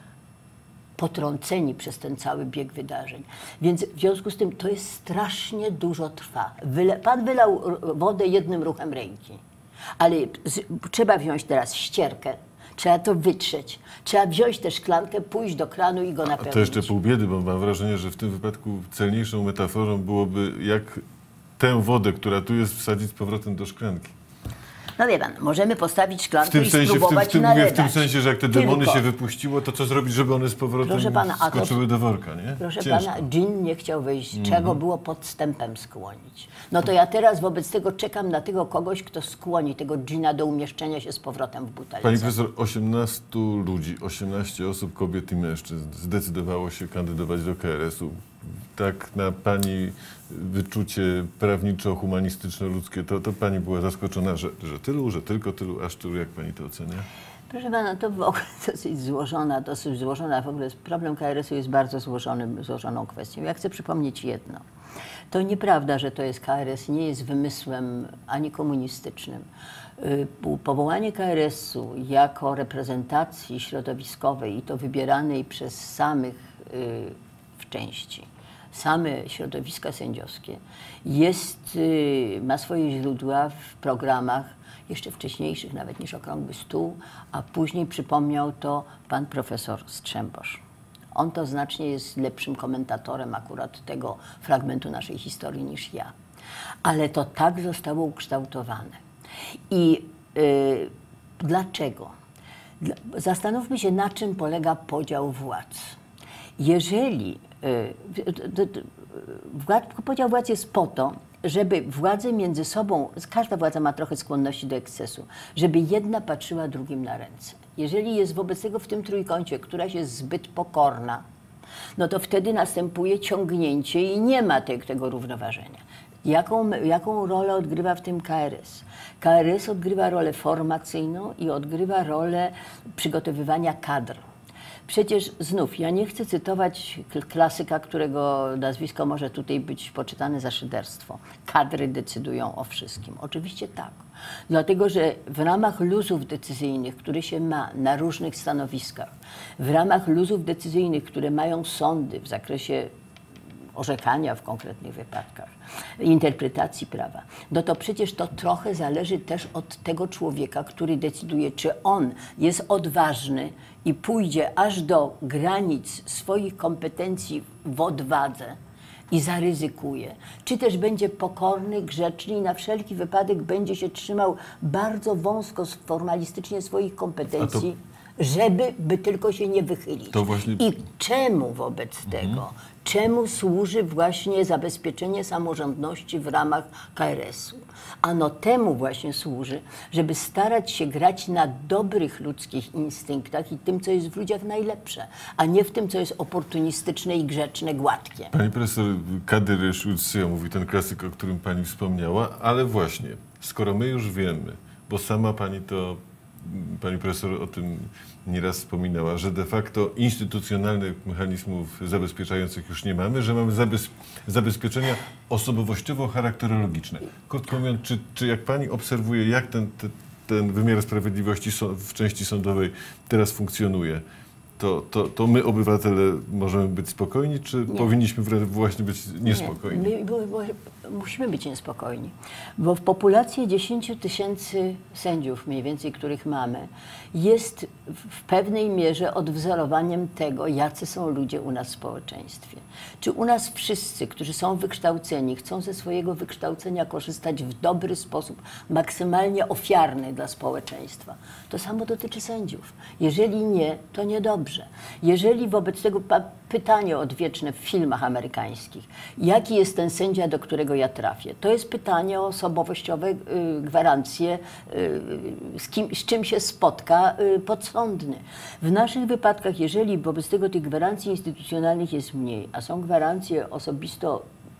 potrąceni przez ten cały bieg wydarzeń. Więc w związku z tym to jest strasznie dużo trwa. Wyle, pan wylał wodę jednym ruchem ręki, ale z, trzeba wziąć teraz ścierkę, trzeba to wytrzeć. Trzeba wziąć tę szklankę, pójść do kranu i go napełnić. A to jeszcze pół biedy, bo mam wrażenie, że w tym wypadku celniejszą metaforą byłoby, jak tę wodę, która tu jest, wsadzić z powrotem do szklanki. No wie pan, możemy postawić W szklankę tym i sensie, w tym, spróbować w tym, mówię, w tym nalewać. sensie, że jak te demony Tylko, się wypuściło, to co zrobić, żeby one z powrotem Proszę pana, a to- skoczyły do worka, nie? Proszę Ciężko. pana, dżin nie chciał wyjść, Mhm. trzeba go było podstępem skłonić. No to ja teraz wobec tego czekam na tego kogoś, kto skłoni tego dżina do umieszczenia się z powrotem w butelce. Pani profesor, osiemnastu ludzi, osiemnaście osób, kobiet i mężczyzn zdecydowało się kandydować do K R S-u. Tak na pani wyczucie prawniczo-humanistyczno-ludzkie, to, to pani była zaskoczona, że, że tylu, że tylko tylu, aż tylu, jak pani to ocenia? Proszę pana, to w ogóle dosyć złożona, dosyć złożona. W ogóle problem K R S-u jest bardzo złożonym, złożoną kwestią. Ja chcę przypomnieć jedno. To nieprawda, że to jest K R S, nie jest wymysłem ani komunistycznym. Powołanie K R S-u jako reprezentacji środowiskowej i to wybieranej przez samych w części, same środowiska sędziowskie, jest, ma swoje źródła w programach jeszcze wcześniejszych nawet niż Okrągły Stół, a później przypomniał to pan profesor Strzembosz. On to znacznie jest lepszym komentatorem akurat tego fragmentu naszej historii niż ja. Ale to tak zostało ukształtowane. I yy, dlaczego? Dla, zastanówmy się, na czym polega podział władz. Jeżeli yy, władz, podział władz jest po to, żeby władze między sobą, każda władza ma trochę skłonności do ekscesu, żeby jedna patrzyła drugim na ręce. Jeżeli jest wobec tego w tym trójkącie któraś jest zbyt pokorna, no to wtedy następuje ciągnięcie i nie ma te, tego równoważenia. Jaką, jaką rolę odgrywa w tym K R S? K R S odgrywa rolę formacyjną i odgrywa rolę przygotowywania kadr. Przecież znów, ja nie chcę cytować klasyka, którego nazwisko może tutaj być poczytane za szyderstwo. Kadry decydują o wszystkim. Oczywiście tak. Dlatego, że w ramach luzów decyzyjnych, które się ma na różnych stanowiskach, w ramach luzów decyzyjnych, które mają sądy w zakresie orzekania w konkretnych wypadkach, interpretacji prawa, no to przecież to trochę zależy też od tego człowieka, który decyduje, czy on jest odważny i pójdzie aż do granic swoich kompetencji w odwadze i zaryzykuje, czy też będzie pokorny, grzeczny i na wszelki wypadek będzie się trzymał bardzo wąsko, formalistycznie swoich kompetencji, żeby by tylko się nie wychylić. To właśnie... I czemu wobec mhm. tego, czemu służy właśnie zabezpieczenie samorządności w ramach K R S-u? Ano temu właśnie służy, żeby starać się grać na dobrych ludzkich instynktach i tym, co jest w ludziach najlepsze, a nie w tym, co jest oportunistyczne i grzeczne, gładkie. Pani profesor, Kadir Szulcja mówi ten klasyk, o którym pani wspomniała, ale właśnie, skoro my już wiemy, bo sama pani to, pani profesor o tym nieraz wspominała, że de facto instytucjonalnych mechanizmów zabezpieczających już nie mamy, że mamy zabez, zabezpieczenia osobowościowo-charakterologiczne. Krótko mówiąc, czy, czy jak pani obserwuje, jak ten, ten, ten wymiar sprawiedliwości w części sądowej teraz funkcjonuje, to, to, to my, obywatele, możemy być spokojni, czy nie. powinniśmy właśnie być niespokojni? Nie, my, bo, bo, musimy być niespokojni, bo w populacji dziesięć tysięcy sędziów, mniej więcej, których mamy, jest w pewnej mierze odwzorowaniem tego, jacy są ludzie u nas w społeczeństwie. Czy u nas wszyscy, którzy są wykształceni, chcą ze swojego wykształcenia korzystać w dobry sposób, maksymalnie ofiarny dla społeczeństwa? To samo dotyczy sędziów. Jeżeli nie, to niedobrze. Jeżeli wobec tego pytanie odwieczne w filmach amerykańskich, jaki jest ten sędzia, do którego ja trafię, to jest pytanie o osobowościowe y, gwarancje, y, z, kim, z czym się spotka y, podsądny. W naszych wypadkach, jeżeli wobec tego tych gwarancji instytucjonalnych jest mniej, a są gwarancje osobisto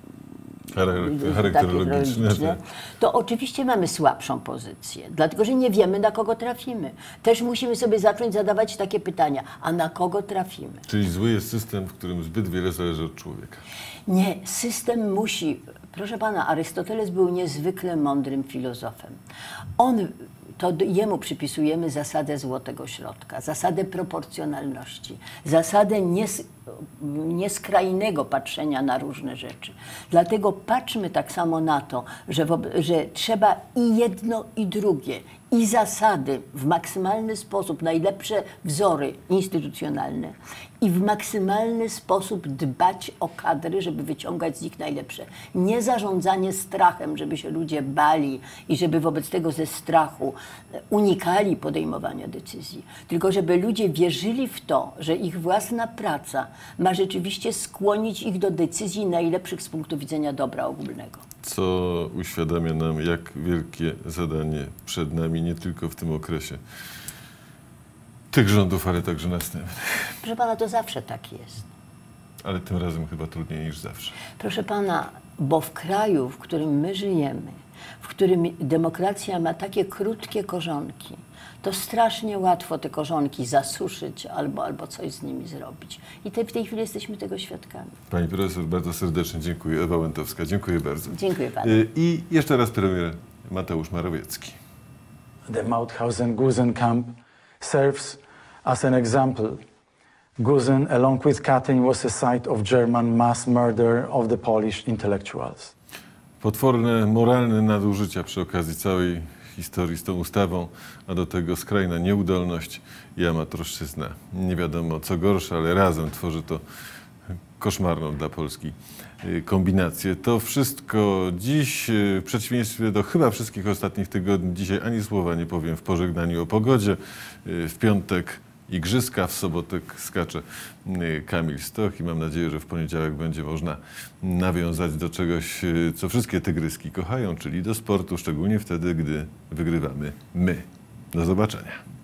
charakterologiczne, to oczywiście mamy słabszą pozycję, dlatego że nie wiemy, na kogo trafimy. Też musimy sobie zacząć zadawać takie pytania, a na kogo trafimy? Czyli zły jest system, w którym zbyt wiele zależy od człowieka. Nie, system musi... Proszę pana, Arystoteles był niezwykle mądrym filozofem. On, to jemu przypisujemy zasadę złotego środka, zasadę proporcjonalności, zasadę nies, nieskrajnego patrzenia na różne rzeczy. Dlatego patrzmy tak samo na to, że, wo, że trzeba i jedno, i drugie, i zasady w maksymalny sposób, najlepsze wzory instytucjonalne i w maksymalny sposób dbać o kadry, żeby wyciągać z nich najlepsze. Nie zarządzanie strachem, żeby się ludzie bali i żeby wobec tego ze strachu unikali podejmowania decyzji, tylko żeby ludzie wierzyli w to, że ich własna praca ma rzeczywiście skłonić ich do decyzji najlepszych z punktu widzenia dobra ogólnego. Co uświadamia nam, jak wielkie zadanie przed nami, nie tylko w tym okresie tych rządów, ale także następnych. Proszę pana, to zawsze tak jest. Ale tym razem chyba trudniej niż zawsze. Proszę pana, bo w kraju, w którym my żyjemy, w którym demokracja ma takie krótkie korzonki, to strasznie łatwo te korzonki zasuszyć albo, albo coś z nimi zrobić. I te, w tej chwili jesteśmy tego świadkami. Pani profesor, bardzo serdecznie dziękuję. Ewa Łętowska, dziękuję bardzo. Dziękuję panu. I jeszcze raz premier Mateusz Morawiecki. The Mauthausen-Gusen camp serves as an example. Gusen, along with Katyn, was a site of German mass murder of the Polish intellectuals. Potworne moralne nadużycia przy okazji całej historii z tą ustawą, a do tego skrajna nieudolność i amatorszczyzna. Nie wiadomo co gorsze, ale razem tworzy to koszmarną dla Polski kombinację. To wszystko dziś, w przeciwieństwie do chyba wszystkich ostatnich tygodni. Dzisiaj ani słowa nie powiem w pożegnaniu o pogodzie. W piątek igrzyska, w sobotę skacze Kamil Stoch i mam nadzieję, że w poniedziałek będzie można nawiązać do czegoś, co wszystkie tygryski kochają, czyli do sportu, szczególnie wtedy, gdy wygrywamy my. Do zobaczenia.